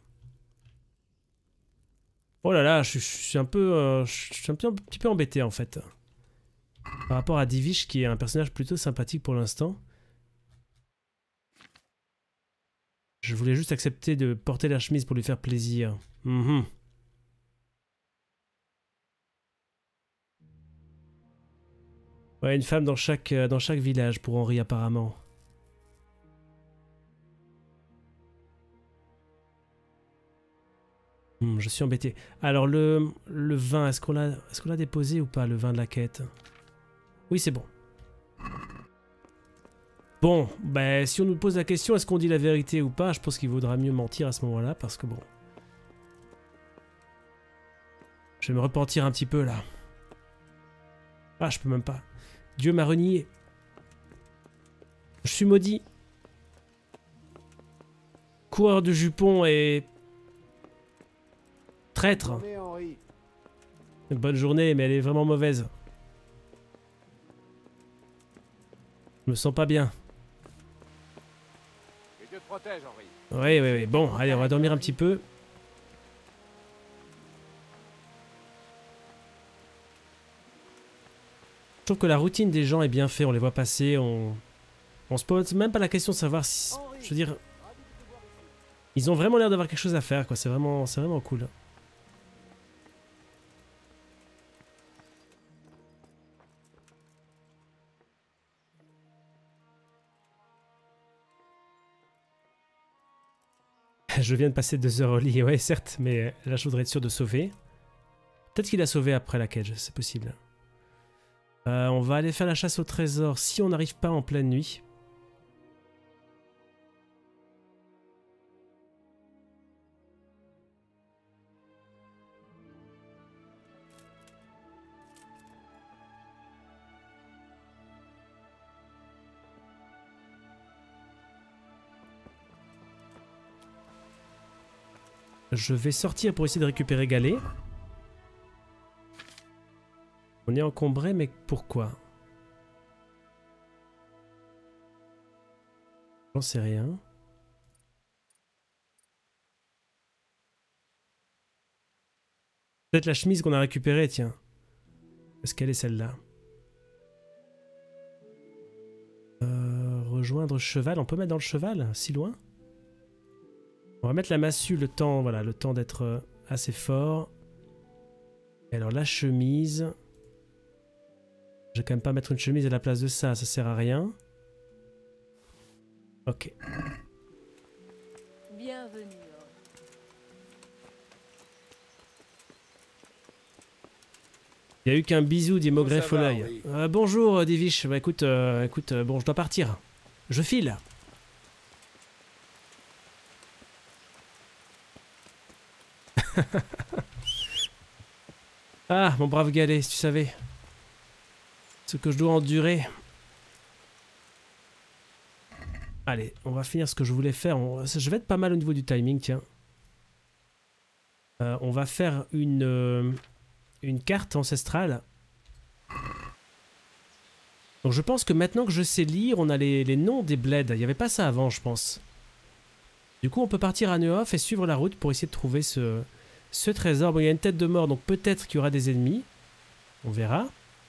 Oh là là, je, je suis un peu, euh, je suis un, peu, un petit peu embêté en fait. Par rapport à Divish qui est un personnage plutôt sympathique pour l'instant. Je voulais juste accepter de porter la chemise pour lui faire plaisir. Mm-hmm. Ouais, une femme dans chaque, dans chaque village pour Henri apparemment. Hmm, je suis embêté. Alors le, le vin, est-ce qu'on l'a est-ce qu'on l'a déposé ou pas, le vin de la quête? Oui, c'est bon. Bon, ben si on nous pose la question, est-ce qu'on dit la vérité ou pas, je pense qu'il vaudra mieux mentir à ce moment-là, parce que bon... Je vais me repentir un petit peu là. Ah, je peux même pas. Dieu m'a renié. Je suis maudit. Coureur de jupons et... traître. Bonne journée, Henri. Une bonne journée, mais elle est vraiment mauvaise. Je me sens pas bien. Que Dieu te protège, Henri. Oui, oui, oui. Bon, allez, on va dormir un petit peu. Je trouve que la routine des gens est bien faite, on les voit passer, on... On se pose même pas la question de savoir si... Je veux dire... Ils ont vraiment l'air d'avoir quelque chose à faire, quoi. C'est vraiment, c'est vraiment cool. Je viens de passer deux heures au lit, ouais, certes, mais là, je voudrais être sûr de sauver. Peut-être qu'il a sauvé après la cage, c'est possible. Euh, on va aller faire la chasse au trésor si on n'arrive pas en pleine nuit. Je vais sortir pour essayer de récupérer Galet. On est encombré, mais pourquoi? J'en sais rien. Peut-être la chemise qu'on a récupérée, tiens. Est-ce qu'elle est celle-là? euh, Rejoindre cheval. On peut mettre dans le cheval, si loin? On va mettre la massue le temps, voilà, le temps d'être assez fort. Et alors la chemise... Je vais quand même pas mettre une chemise à la place de ça, ça sert à rien. Ok. Bienvenue. Il n'y a eu qu'un bisou d'Imogreffe au l'œil. Oui. Euh, bonjour Divish, bah écoute, euh, écoute, euh, bon je dois partir. Je file. Ah, mon brave Galet, si tu savais. Ce que je dois endurer. Allez, on va finir ce que je voulais faire. On... Je vais être pas mal au niveau du timing, tiens. Euh, on va faire une, euh, une carte ancestrale. Donc je pense que maintenant que je sais lire, on a les, les noms des bleds. Il n'y avait pas ça avant, je pense. Du coup, on peut partir à Neuhof et suivre la route pour essayer de trouver ce, ce trésor. Bon, il y a une tête de mort, donc peut-être qu'il y aura des ennemis. On verra.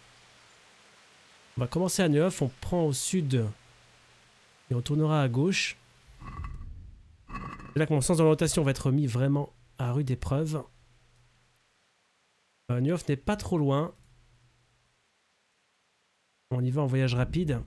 On va commencer à Neuhof, on prend au sud et on tournera à gauche. C'est là que mon sens d'orientation va être mis vraiment à rude épreuve. Euh, Neuhof n'est pas trop loin. On y va en voyage rapide.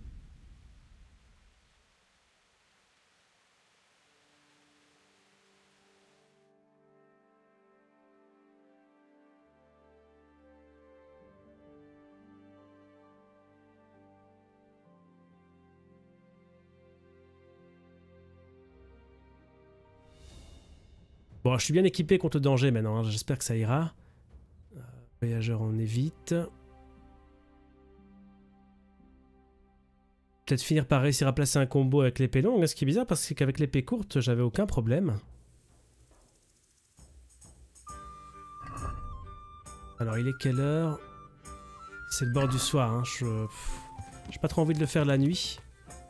Bon, je suis bien équipé contre le danger maintenant, hein. J'espère que ça ira. Euh, voyageur, on évite. Peut-être finir par réussir à placer un combo avec l'épée longue. Ce qui est bizarre parce qu'avec l'épée courte, j'avais aucun problème. Alors, il est quelle heure? C'est le bord du soir. Hein. Je... J'ai pas trop envie de le faire la nuit.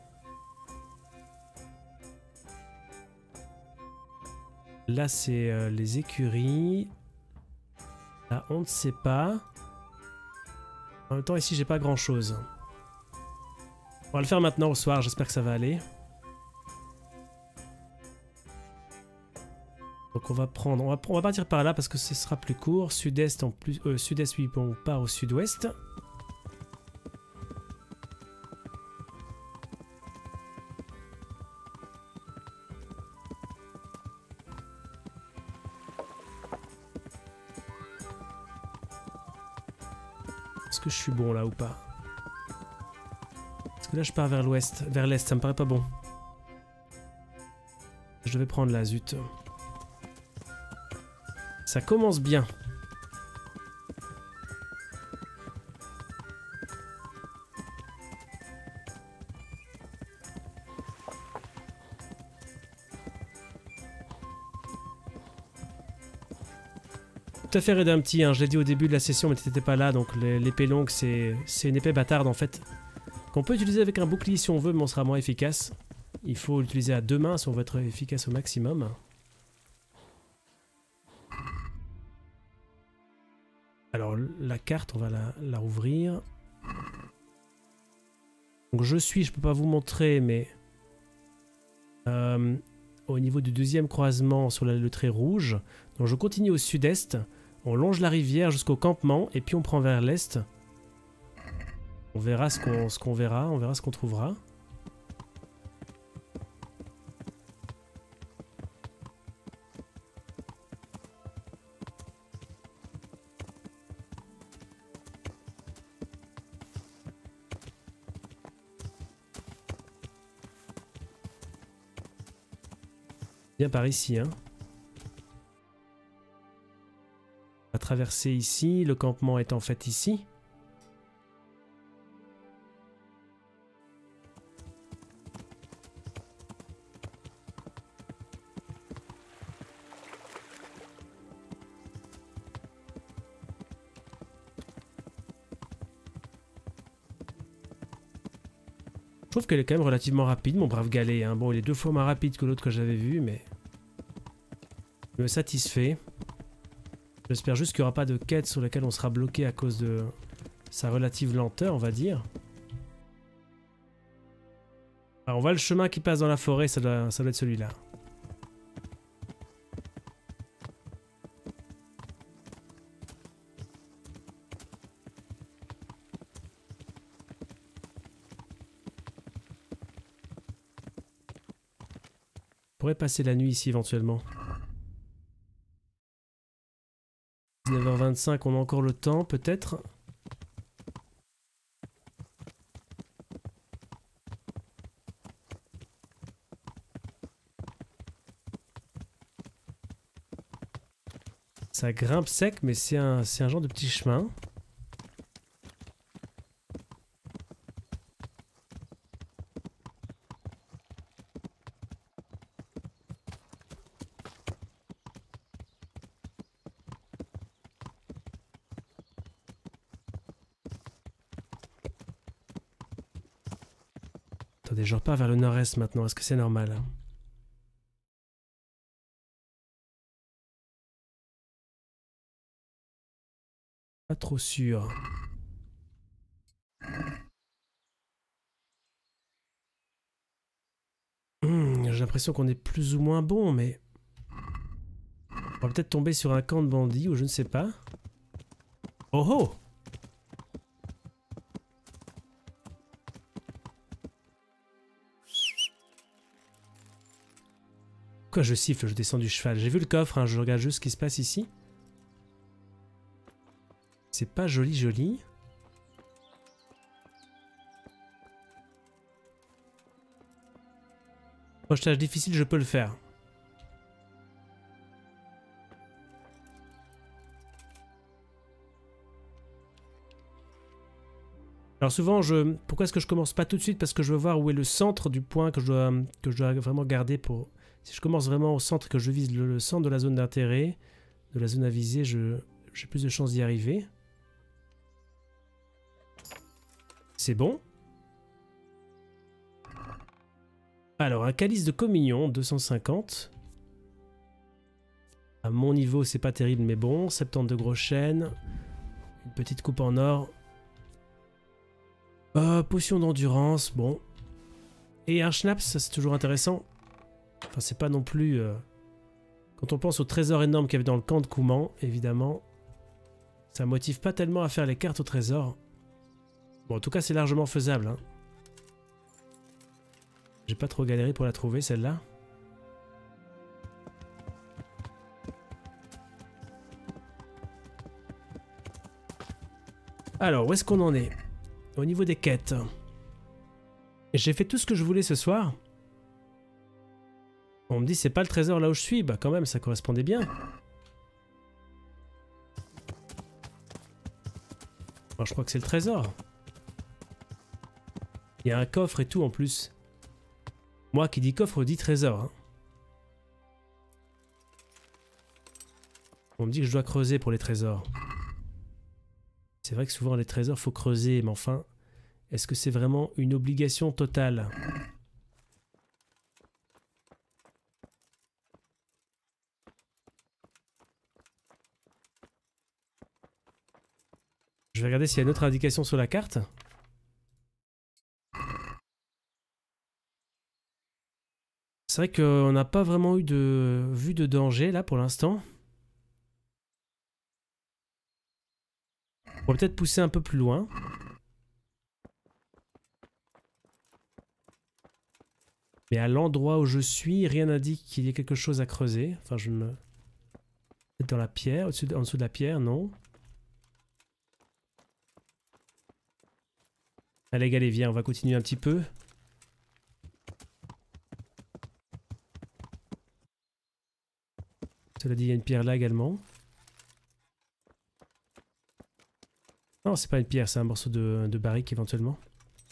Là, c'est euh, les écuries. Là, on ne sait pas. En même temps, ici, j'ai pas grand-chose. On va le faire maintenant au soir. J'espère que ça va aller. Donc, on va prendre... On va, on va partir par là parce que ce sera plus court. Sud-est, en plus... Euh, sud-est, oui, on part au sud-ouest. Est-ce que je suis bon là ou pas? Parce que là je pars vers l'ouest, vers l'est, ça me paraît pas bon. Je devais prendre la zut. Ça commence bien. Tout à fait raide un petit, hein. Je l'ai dit au début de la session mais t'étais pas là, donc l'épée longue c'est une épée bâtarde en fait. Qu'on peut utiliser avec un bouclier si on veut mais on sera moins efficace. Il faut l'utiliser à deux mains si on veut être efficace au maximum. Alors la carte on va la, la rouvrir. Donc je suis, je peux pas vous montrer mais... Euh, au niveau du deuxième croisement sur la, le trait rouge. Donc je continue au sud-est. On longe la rivière jusqu'au campement et puis on prend vers l'est. On verra ce qu'on ce qu'on verra, on verra ce qu'on trouvera. Bien par ici, hein. On va traverser ici, le campement est en fait ici. Je trouve qu'elle est quand même relativement rapide, mon brave galet, hein. Bon, il est deux fois moins rapide que l'autre que j'avais vu, mais... il me satisfait. J'espère juste qu'il n'y aura pas de quête sur laquelle on sera bloqué à cause de sa relative lenteur, on va dire. Alors, on voit le chemin qui passe dans la forêt, ça doit, ça doit être celui-là. On pourrait passer la nuit ici éventuellement. dix-neuf heures vingt-cinq, on a encore le temps, peut-être. Ça grimpe sec, mais c'est un, c'est un genre de petit chemin. Attendez, je repars vers le nord-est maintenant. Est-ce que c'est normal? Pas trop sûr. Mmh, j'ai l'impression qu'on est plus ou moins bon, mais... on va peut-être tomber sur un camp de bandits ou je ne sais pas. Oh oh! Pourquoi je siffle, je descends du cheval? J'ai vu le coffre, hein, je regarde juste ce qui se passe ici. C'est pas joli joli. Projetage difficile, je peux le faire. Alors souvent, je... pourquoi est-ce que je commence pas tout de suite? Parce que je veux voir où est le centre du point que je dois, que je dois vraiment garder pour... Si je commence vraiment au centre, que je vise le, le centre de la zone d'intérêt, de la zone à viser, je j'ai plus de chances d'y arriver. C'est bon. Alors, un calice de communion, deux cent cinquante. À mon niveau, c'est pas terrible, mais bon. soixante-dix gros chênes. Une petite coupe en or. Euh, potion d'endurance, bon. Et un schnapps, ça c'est toujours intéressant. Enfin, c'est pas non plus... Euh... Quand on pense au trésor énorme qu'il y avait dans le camp de Kouman, évidemment, ça motive pas tellement à faire les cartes au trésor. Bon, en tout cas, c'est largement faisable. Hein. J'ai pas trop galéré pour la trouver, celle-là. Alors, où est-ce qu'on en est? Au niveau des quêtes. J'ai fait tout ce que je voulais ce soir. On me dit c'est pas le trésor là où je suis. Bah quand même, ça correspondait bien. Bon, je crois que c'est le trésor. Il y a un coffre et tout en plus. Moi qui dis coffre, dit trésor. Hein. On me dit que je dois creuser pour les trésors. C'est vrai que souvent les trésors faut creuser, mais enfin, est-ce que c'est vraiment une obligation totale? Je vais regarder s'il y a une autre indication sur la carte. C'est vrai qu'on n'a pas vraiment eu de vue de danger là pour l'instant. On va peut-être pousser un peu plus loin. Mais à l'endroit où je suis, rien n'indique qu'il y ait quelque chose à creuser. Enfin, je me... Dans la pierre, au-dessus de... en dessous de la pierre, non. Allez, allez, viens, on va continuer un petit peu. Cela dit, il y a une pierre là également. Non, c'est pas une pierre, c'est un morceau de, de barrique éventuellement.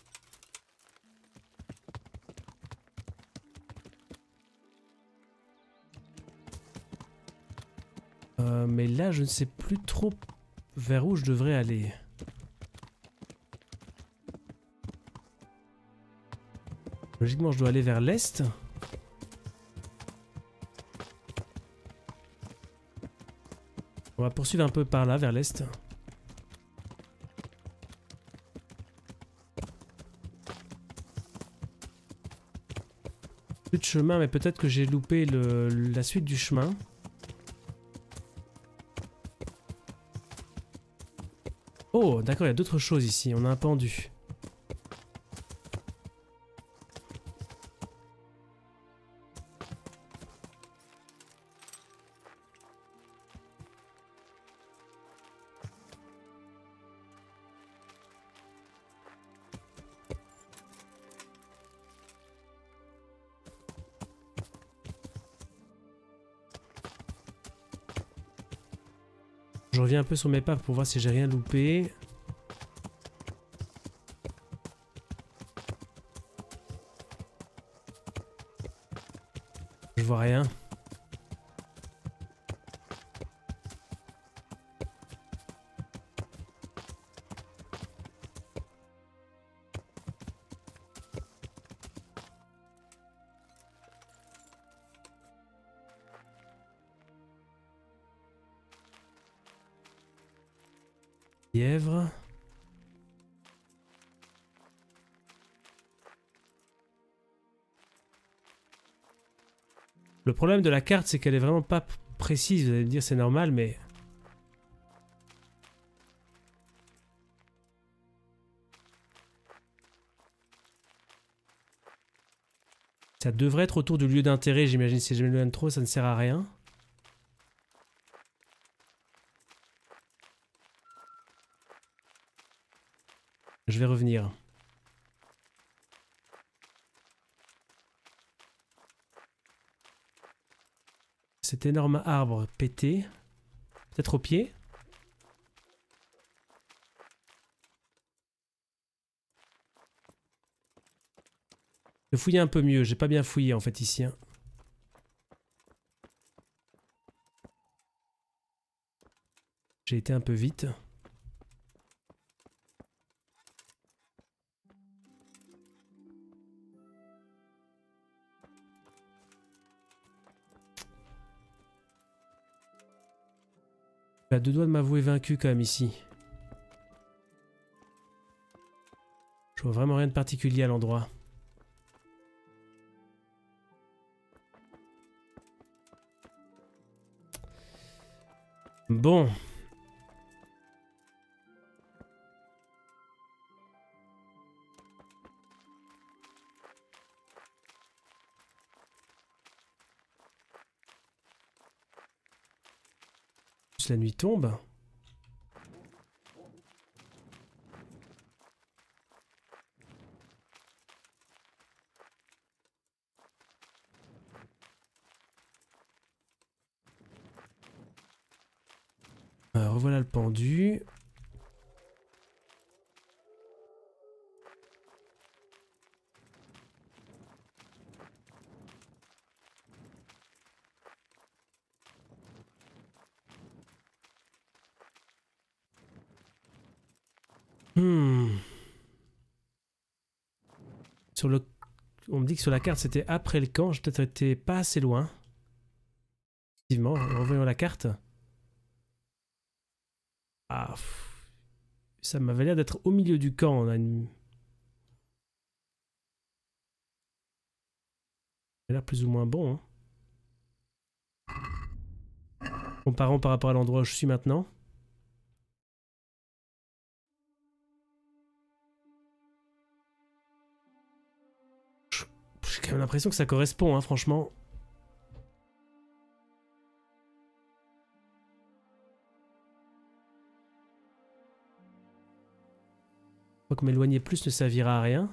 Euh, mais là, je ne sais plus trop vers où je devrais aller. Logiquement, je dois aller vers l'est. On va poursuivre un peu par là, vers l'est. Plus de chemin, mais peut-être que j'ai loupé le, la suite du chemin. Oh, d'accord, il y a d'autres choses ici. On a un pendu. Je reviens un peu sur mes pas pour voir si j'ai rien loupé. Je vois rien. Lièvre. Le problème de la carte, c'est qu'elle est vraiment pas précise. Vous allez me dire c'est normal, mais... Ça devrait être autour du lieu d'intérêt, j'imagine. Si je m'éloigne trop, ça ne sert à rien. Je vais revenir. Cet énorme arbre pété. Peut-être au pied. Je vais fouiller un peu mieux. J'ai pas bien fouillé en fait ici. Hein. J'ai été un peu vite. Je suis à deux doigts de m'avouer vaincu quand même ici. Je vois vraiment rien de particulier à l'endroit. Bon. La nuit tombe. Alors, revoilà le pendu. Hmm. Sur le... On me dit que sur la carte c'était après le camp, j'ai peut-être été pas assez loin. Effectivement, revoyons la carte. Ah, pff. Ça m'avait l'air d'être au milieu du camp. On a une... Ça a l'air plus ou moins bon. Hein. Comparons par rapport à l'endroit où je suis maintenant. J'ai quand même l'impression que ça correspond, hein, franchement. Je crois que m'éloigner plus ne servira à rien.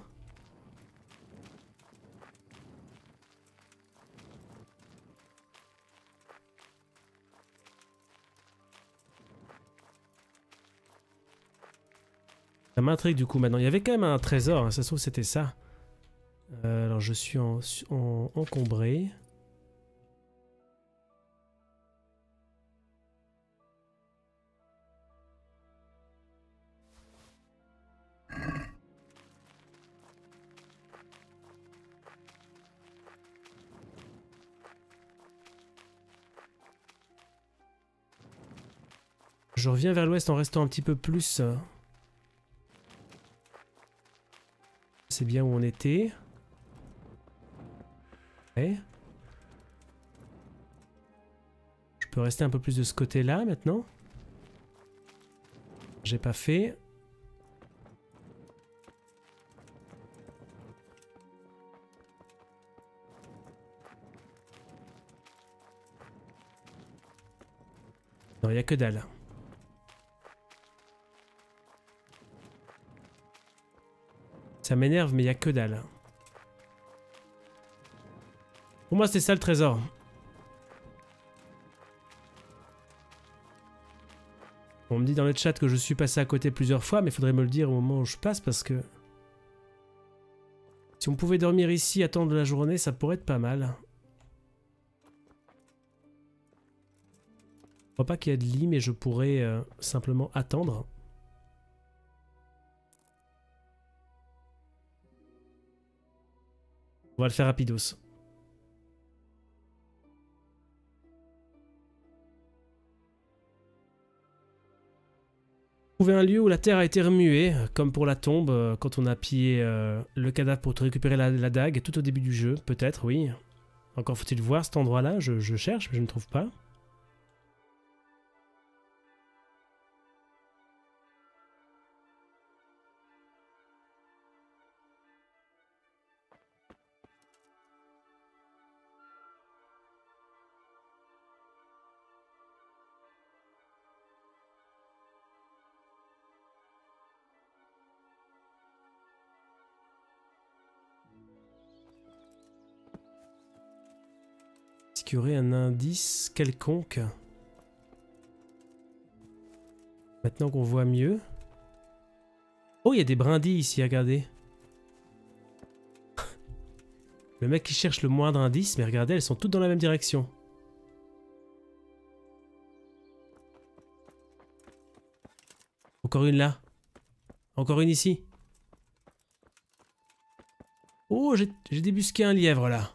Ça m'intrigue du coup maintenant. Il y avait quand même un trésor, hein, ça se trouve c'était ça. Euh, alors je suis en, en, encombré. Je reviens vers l'ouest en restant un petit peu plus. C'est bien où on était. Ouais. Je peux rester un peu plus de ce côté-là maintenant. J'ai pas fait. Non, il n'y a que dalle. Ça m'énerve, mais il n'y a que dalle. Pour moi, c'était ça le trésor. On me dit dans le chat que je suis passé à côté plusieurs fois, mais il faudrait me le dire au moment où je passe parce que... Si on pouvait dormir ici, attendre la journée, ça pourrait être pas mal. Je crois pas qu'il y ait de lit, mais je pourrais euh, simplement attendre. On va le faire rapidos. Trouver un lieu où la terre a été remuée, comme pour la tombe, euh, quand on a pillé euh, le cadavre pour récupérer la, la dague, tout au début du jeu, peut-être, oui. Encore faut-il voir cet endroit-là, je, je cherche, mais je ne trouve pas. Est-ce qu'il y aurait un indice quelconque? Maintenant qu'on voit mieux. Oh, il y a des brindilles ici, regardez. Le mec qui cherche le moindre indice, mais regardez, elles sont toutes dans la même direction. Encore une là. Encore une ici. Oh, j'ai débusqué un lièvre là.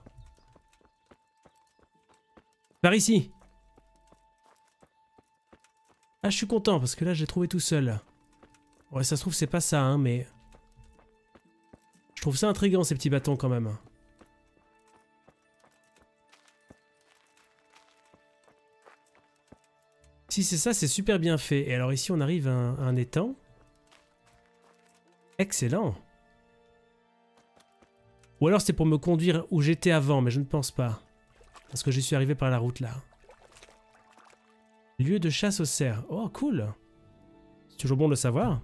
Par ici. Ah, je suis content parce que là, je l'ai trouvé tout seul. Ouais, ça se trouve, c'est pas ça, hein, mais... Je trouve ça intriguant, ces petits bâtons, quand même. Si c'est ça, c'est super bien fait. Et alors ici, on arrive à un, à un étang. Excellent. Ou alors c'est pour me conduire où j'étais avant, mais je ne pense pas. Parce que je suis arrivé par la route, là. Lieu de chasse aux cerfs. Oh, cool. C'est toujours bon de le savoir.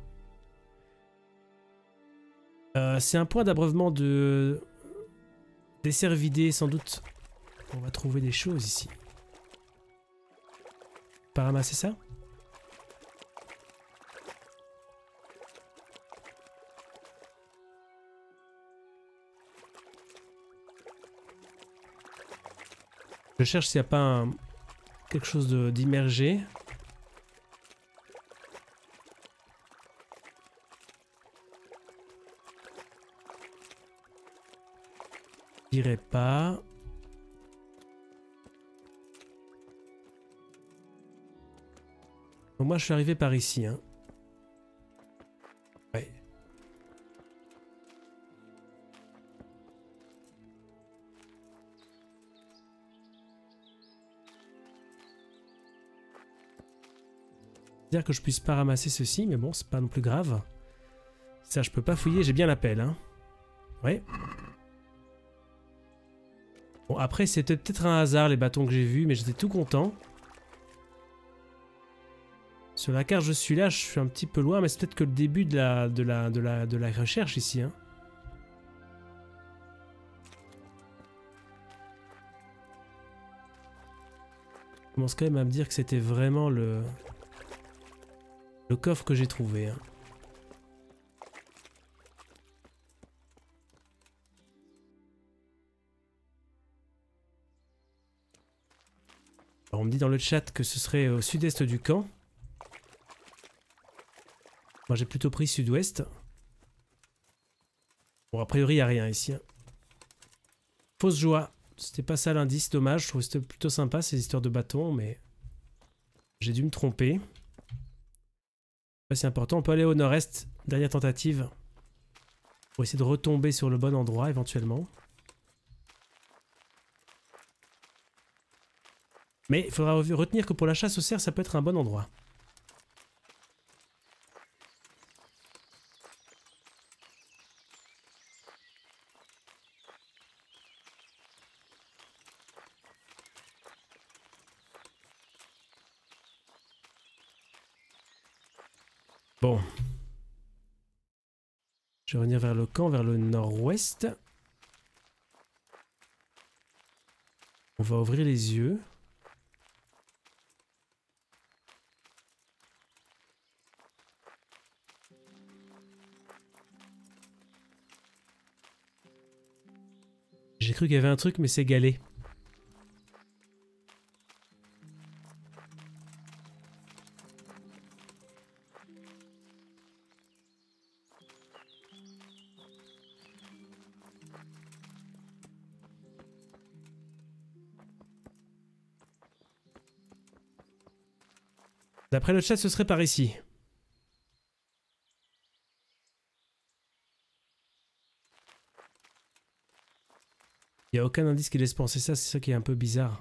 Euh, c'est un point d'abreuvement de... des cervidés, sans doute. On va trouver des choses ici. Pas ramasser ça? Je cherche s'il n'y a pas un... quelque chose d'immergé. Je dirais pas. Donc moi je suis arrivé par ici. Hein. Ouais. Dire que je puisse pas ramasser ceci, mais bon, c'est pas non plus grave. Ça, je peux pas fouiller, j'ai bien la pelle. Hein. Ouais. Bon, après, c'était peut-être un hasard, les bâtons que j'ai vus, mais j'étais tout content. Sur la carte, je suis là, je suis un petit peu loin, mais c'est peut-être que le début de la, de la, de la, de la recherche ici. Hein. Je commence quand même à me dire que c'était vraiment le, le coffre que j'ai trouvé. Hein. Alors, on me dit dans le chat que ce serait au sud-est du camp. Moi j'ai plutôt pris sud-ouest. Bon, a priori il n'y a rien ici. Hein. Fausse joie. C'était pas ça l'indice, dommage. Je trouve que c'était plutôt sympa ces histoires de bâtons, mais j'ai dû me tromper. Pas si important. On peut aller au nord-est. Dernière tentative. Pour essayer de retomber sur le bon endroit éventuellement. Mais il faudra retenir que pour la chasse aux cerfs, ça peut être un bon endroit. Bon. Je vais revenir vers le camp, vers le nord-ouest. On va ouvrir les yeux. J'ai cru qu'il y avait un truc, mais c'est galé. D'après le chat, ce serait par ici. Il n'y a aucun indice qui laisse penser ça, c'est ça qui est un peu bizarre.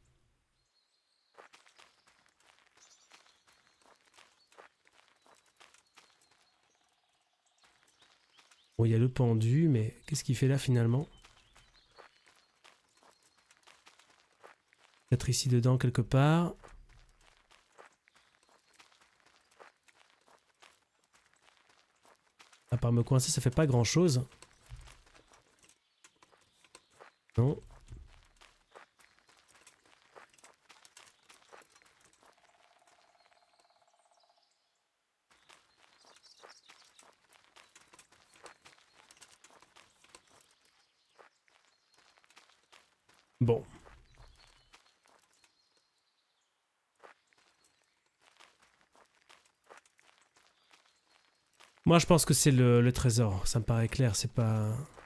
Bon, il y a le pendu, mais qu'est-ce qu'il fait là finalement? Peut-être ici dedans quelque part. À part me coincer, ça fait pas grand chose. Non. Bon. Moi, je pense que c'est le, le trésor. Ça me paraît clair, c'est pas...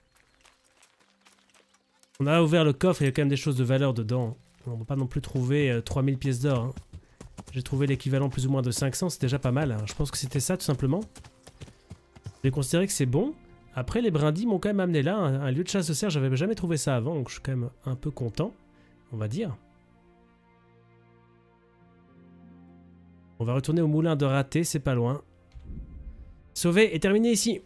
On a ouvert le coffre, il y a quand même des choses de valeur dedans. On ne va pas non plus trouver euh, trois mille pièces d'or. Hein. J'ai trouvé l'équivalent plus ou moins de cinq cents, c'est déjà pas mal. Hein. Je pense que c'était ça tout simplement. J'ai considéré que c'est bon. Après, les brindilles m'ont quand même amené là. Un, un lieu de chasse de cerfs, j'avais jamais trouvé ça avant, donc je suis quand même un peu content, on va dire. On va retourner au moulin de raté, c'est pas loin. Sauvé et terminé ici.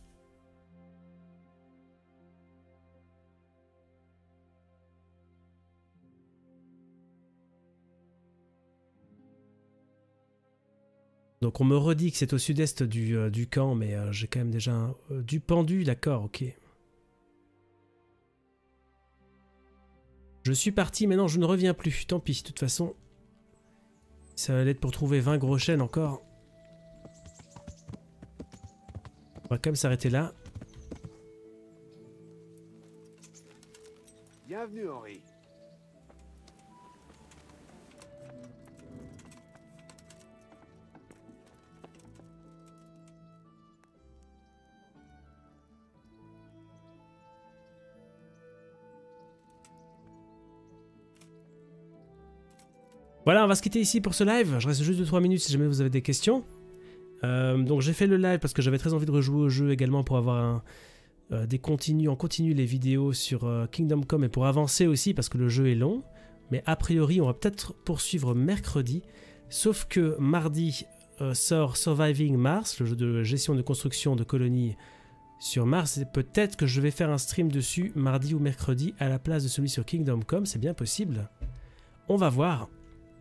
Donc on me redit que c'est au sud-est du, euh, du camp, mais euh, j'ai quand même déjà un, euh, du pendu, d'accord, ok. Je suis parti, maintenant je ne reviens plus, tant pis, de toute façon. Ça va être pour trouver vingt gros chênes encore. On va quand même s'arrêter là. Bienvenue, Henri. Voilà, on va se quitter ici pour ce live. Je reste juste deux trois minutes si jamais vous avez des questions. Euh, donc j'ai fait le live parce que j'avais très envie de rejouer au jeu également pour avoir un, euh, des continues, en continu les vidéos sur euh, Kingdom Come et pour avancer aussi parce que le jeu est long. Mais a priori, on va peut-être poursuivre mercredi. Sauf que mardi euh, sort Surviving Mars, le jeu de gestion de construction de colonies sur Mars. Et peut-être que je vais faire un stream dessus mardi ou mercredi à la place de celui sur Kingdom Come. C'est bien possible. On va voir.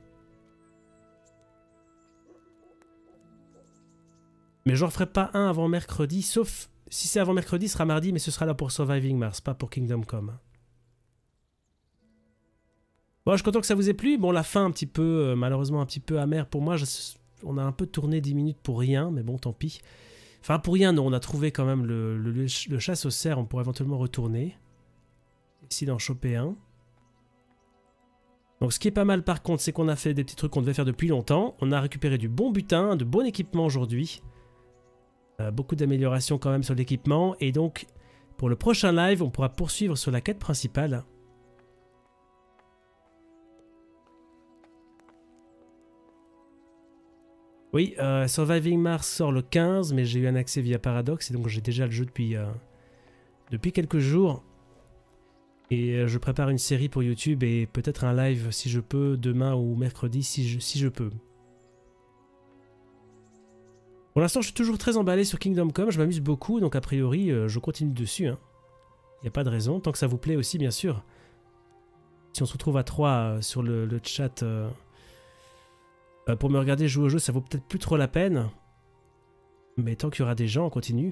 Mais je n'en ferai pas un avant mercredi, sauf si c'est avant mercredi, ce sera mardi, mais ce sera là pour Surviving Mars, pas pour Kingdom Come. Bon, je suis content que ça vous ait plu. Bon, la fin un petit peu, euh, malheureusement un petit peu amère pour moi. Je, on a un peu tourné dix minutes pour rien, mais bon, tant pis. Enfin, pour rien, non, on a trouvé quand même le, le, le chasse aux cerfs, on pourrait éventuellement retourner. Essayer d'en choper un. Donc ce qui est pas mal par contre, c'est qu'on a fait des petits trucs qu'on devait faire depuis longtemps. On a récupéré du bon butin, de bon équipement aujourd'hui. Euh, beaucoup d'améliorations quand même sur l'équipement. Et donc, pour le prochain live, on pourra poursuivre sur la quête principale. Oui, euh, Surviving Mars sort le quinze, mais j'ai eu un accès via Paradox. Et donc j'ai déjà le jeu depuis, euh, depuis quelques jours. Et euh, je prépare une série pour YouTube et peut-être un live si je peux, demain ou mercredi si je, si je peux. Pour l'instant, je suis toujours très emballé sur Kingdom Come, je m'amuse beaucoup, donc a priori, euh, je continue dessus. Il hein. n'y a pas de raison, tant que ça vous plaît aussi, bien sûr. Si on se retrouve à trois euh, sur le, le chat euh, euh, pour me regarder jouer au jeu, ça vaut peut-être plus trop la peine. Mais tant qu'il y aura des gens, on continue.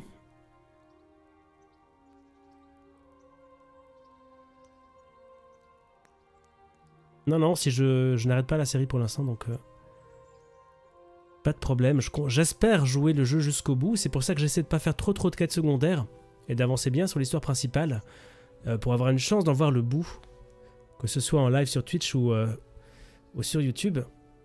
Non, non, si je, je n'arrête pas la série pour l'instant, donc... Euh... Pas de problème, j'espère jouer le jeu jusqu'au bout, c'est pour ça que j'essaie de pas faire trop trop de quêtes secondaires et d'avancer bien sur l'histoire principale euh, pour avoir une chance d'en voir le bout, que ce soit en live sur Twitch ou, euh, ou sur YouTube.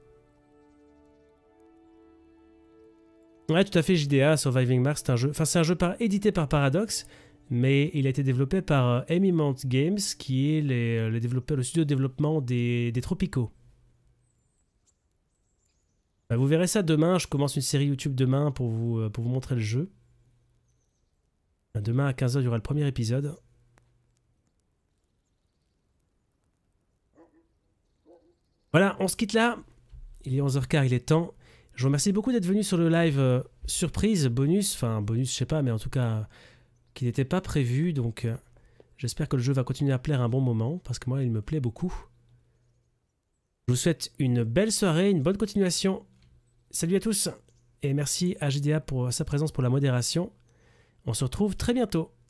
Ouais, tout à fait, J D A, Surviving Mars, c'est un jeu, enfin c'est un jeu par, édité par Paradox, mais il a été développé par euh, Eminent Games, qui est les, les développeurs, le studio de développement des, des Tropicaux. Vous verrez ça demain, je commence une série YouTube demain pour vous, pour vous montrer le jeu. Demain à quinze heures, il y aura le premier épisode. Voilà, on se quitte là. Il est onze heures quinze, il est temps. Je vous remercie beaucoup d'être venu sur le live euh, surprise, bonus, enfin bonus je sais pas, mais en tout cas qui n'était pas prévu. Donc euh, j'espère que le jeu va continuer à plaire un bon moment, parce que moi il me plaît beaucoup. Je vous souhaite une belle soirée, une bonne continuation. Salut à tous et merci à J D A pour sa présence pour la modération. On se retrouve très bientôt.